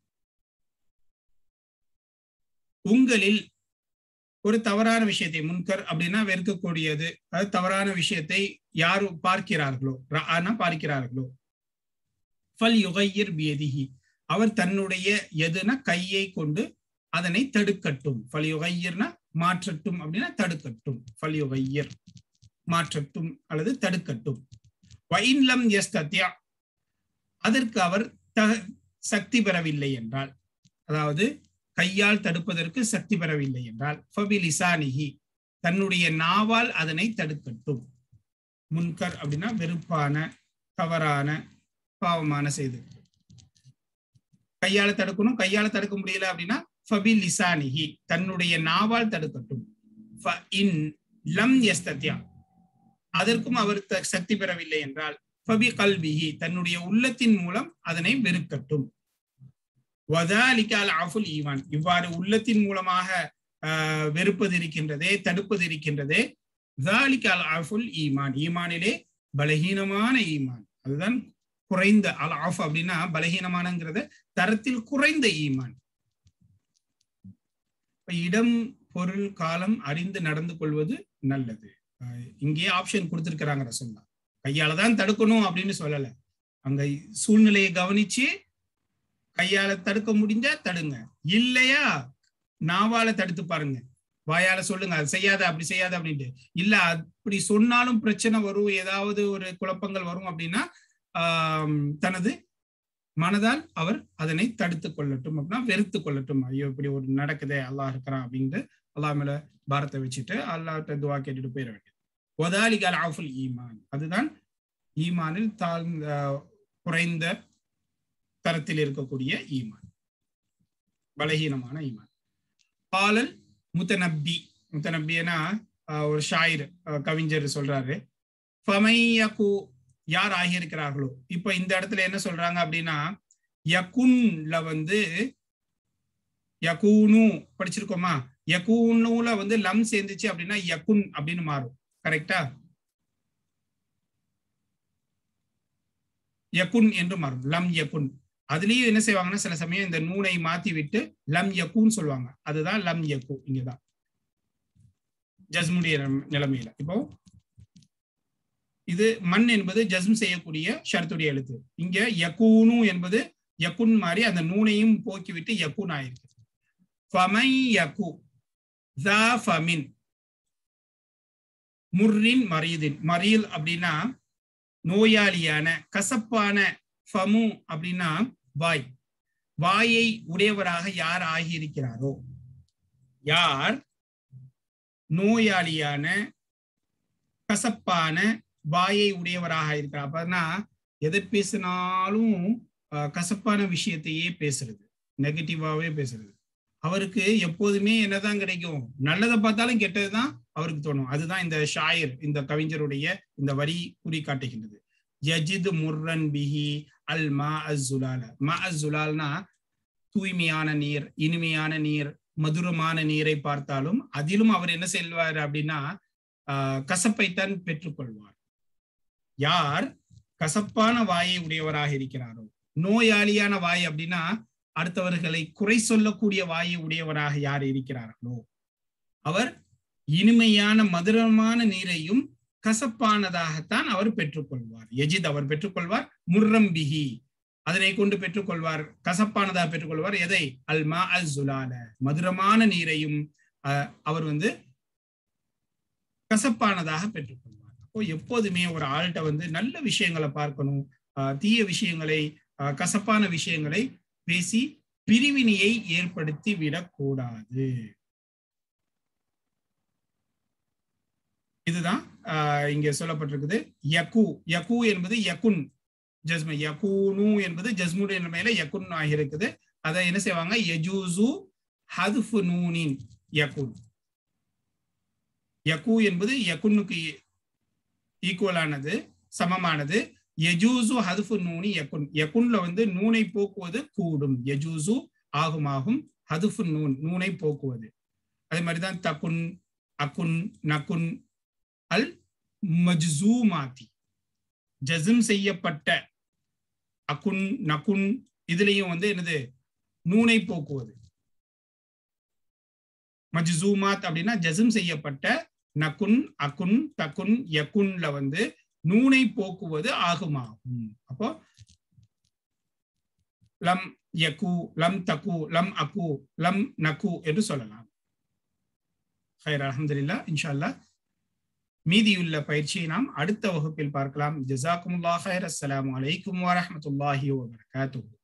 Speaker 1: உங்களில் ஒரு தவறான விஷயத்தை, முன்கர் அப்படின்னா வெறுக்கக்கூடியது, அது தவறான விஷயத்தை யார் பார்க்கிறார்களோ, ரஆனா பார்க்கிறார்களோ, ஃபல் யுகையிர் பியதிஹி அவர் தன்னுடைய எதுனா கையை கொண்டு அதனை தடுக்கட்டும். ஃபல் யுகையிர்னா மாற்றட்டும் அப்படின்னா தடுக்கட்டும், ஃபல் யுகையிர் மாற்றட்டும் அல்லது தடுக்கட்டும். வஇன் லம் யஸ்தத்யா அதற்கு அவர் சக்தி பெறவில்லை என்றால், அதாவது கையால் தடுப்பதற்கு சக்தி பெறவில்லை என்றால், ஃபபிலிசானிஹி தன்னுடைய நாவால் அதனை தடுக்கட்டும். முன்கர் அப்படின்னா வெறுப்பான, தவறான, பாவமான செய்து கையால தடுக்கணும். கையால தடுக்க முடியல அப்படின்னா ஃபபிலிசானிஹி தன்னுடைய நாவால் தடுக்கட்டும். ஃபஇன் லம் யஸ்தத்யா அதற்கும் அவர் சக்தி பெறவில்லை என்றால் ஃபபி கல்பிஹி தன்னுடைய உள்ளத்தின் மூலம் அதனை வெறுக்கட்டும். வதாலிக அல் அஃபுல் ஈமான் இவ்வாறு உள்ளத்தின் மூலமாக வெறுப்பது இருக்கின்றதே, தடுப்பது இருக்கின்றதே, ذالிக அல் அஃபுல் ஈமான் ஈமானிலே பலகீனமான ஈமான், அதுதான் குறைந்த அல் ஆஃப் அப்படின்னா பலகீனமானங்கிறத தரத்தில் குறைந்த ஈமான். இடம் பொருள் காலம் அறிந்து நடந்து கொள்வது நல்லது. இங்கேயே ஆப்ஷன் கொடுத்திருக்கிறாங்க ரசூலுல்லாஹ், கையால தான் தடுக்கணும் அப்படின்னு சொல்லல, அங்க சூழ்நிலையை கவனிச்சு கையால தடுக்க முடிஞ்சா தடுங்க, இல்லையா நாவால தடுத்து பாருங்க, வாயால சொல்லுங்க அது செய்யாத அப்படி செய்யாத அப்படின்ட்டு. இல்ல அப்படி சொன்னாலும் பிரச்சனை வரும், ஏதாவது ஒரு குழப்பங்கள் வரும் அப்படின்னா தனது மனதால் அவர் அதனை தடுத்து கொள்ளட்டும், அப்படின்னா வெறுத்து கொள்ளட்டும். ஐயோ இப்படி ஒரு நடக்குதே, அல்லாஹ் இருக்கிறான் அப்படின்ட்டு அல்லாஹ் மேல பாரத்தை வச்சுட்டு அல்லாஹ்ட்ட துவா கேட்டுட்டு போயிட வேண்டியது. வதாலிக அல் அஃபுல் ஈமான் அதுதான் ஈமானில் தாழ்ந்த குறைந்த தரத்தில் இருக்கக்கூடிய ஈமான், பலகீனமான ஈமான். பாலல் முத்தனப்பினா ஒரு ஷாயிர், கவிஞர் சொல்றாரு, ஃபமையகு யார் ஆகியிருக்கிறார்களோ. இப்ப இந்த இடத்துல என்ன சொல்றாங்க அப்படின்னா யகுன்ல வந்து யகூனு படிச்சிருக்கோமா, யகூனுல வந்து லம் சேர்ந்துச்சு அப்படின்னா யகுன் அப்படின்னு மாறும், கரெக்டா? யகுன் என்று மாறும், லம் யகுன். அதுலயும் என்ன செய்வாங்கன்னா சில சமயம் இந்த நூனை மாத்தி விட்டு லம் யகுன்னு சொல்லுவாங்க, அதுதான் லம் யகு. இங்கதான் ஜஸ்முடைய நிலைமையில. இப்போ இது மண் என்பது ஜஸ்ம் செய்யக்கூடிய ஷர்த்துடைய எழுத்து. இங்க யகூனு என்பது யகுன் மாதிரி அந்த நூனையும் போக்கிவிட்டு யகுன் ஆயிருக்கு. ஃபமை யகு ஸா ஃபமின் முர்ரின் மரீதின். மரீல் அப்படின்னா நோயாளியான, கசப்பான. ஃபமு அப்படின்னா வாய். வாயை உடையவராக யார் ஆகியிருக்கிறாரோ, யார் நோயாளியான கசப்பான வாயை உடையவராக இருக்கிறார். அப்படின்னா எதை பேசினாலும் கசப்பான விஷயத்தையே பேசுறது, நெகட்டிவாவே பேசுறது. அவருக்கு எப்போதுமே என்னதான் கிடைக்கும், நல்லதை பார்த்தாலும் கெட்டதுதான் அவருக்கு தோணும். அதுதான் இந்த ஷாயர், இந்த கவிஞருடைய இந்த வரி குறி காட்டுகின்றது. யஜித் முர்ரன் பிஹி அல் மா அஸ்ஸுலால. மா அஸ்ஸுலால்னா தூய்மையான நீர், இனிமையான நீர், மதுரமான நீரை பார்த்தாலும் அதிலும் அவர் என்ன செய்வார் அப்படின்னா கசப்பைத்தான் பெற்றுக்கொள்வார். யார் கசப்பான வாயை உடையவராக இருக்கிறாரோ, நோயாளியான வாய் அப்படின்னா அடுத்தவர்களை குறை சொல்லக்கூடிய வாயை உடையவராக யார் இருக்கிறார்களோ அவர் இனிமையான மதுரமான நீரையும் கசப்பானதாகத்தான் அவர் பெற்றுக்கொள்வார். யஜித் அவர் பெற்றுக்கொள்வார். முர்ரம்பிஹி அதனை கொண்டு பெற்றுக்கொள்வார், கசப்பானதாக பெற்றுக்கொள்வார். எதை? அல்மா அல் ஜுலால மதுரமான நீரையும் அவர் கசப்பானதாக பெற்றுக்கொள்வார். அப்போ எப்போதுமே ஒரு ஆள்கிட்ட நல்ல விஷயங்களை பார்க்கணும், தீய விஷயங்களை, கசப்பான விஷயங்களை பேசி பிரிவினையை ஏற்படுத்தி விடக்கூடாது. இதுதான் இங்க சொல்லப்பட்டிருக்குது. யகு, யகு என்பது யகுன் ஜஸ்மு, யகூனு என்பது ஜஸ்முடைய நிலைமையில யகுன் ஆகியிருக்குது. அதை என்ன செய்வாங்க, யஜூசு ஹதுஃபு நூனின் யகுன். யகு என்பது யகுனுக்கு ஈக்குவலானது, சமமானது. யஜூசு ஹதுஃபு நூனி யகுன். யகுன்ல நூனை போக்குவது கூடும். யஜூசு ஆகும், ஹதுஃபு நூன் நூனை போக்குவது. அதே மாதிரிதான் தகுன், அகுன், நகுன், அல் மஜ்சூமாத்தி ஜஸ்ம் செய்யப்பட்ட அகுன், நகுன் இதுலயும் என்னது, நூனை போக்குவது. மஜ்சூமாத் அப்படின்னா ஜஸ்ம் செய்யப்பட்ட. நகுன், அகுன், தகுன், யகுன்ல நூனை போக்குவது ஆகுமாகும். அப்போ லம் யகு, லம் தகு, லம் அகு, லம் நகு என்று சொல்லலாம். ஹைர், அல்ஹம்துலில்லாஹ். இன்ஷா அல்லாஹ் மீதியுள்ள பயிற்சியை நாம் அடுத்த வகுப்பில் பார்க்கலாம். ஜஸாக்குமுல்லாஹ் ஹைர். அஸ்ஸலாமு அலைக்கும் வரஹ்மத்துல்லாஹி வபரகாத்துஹு.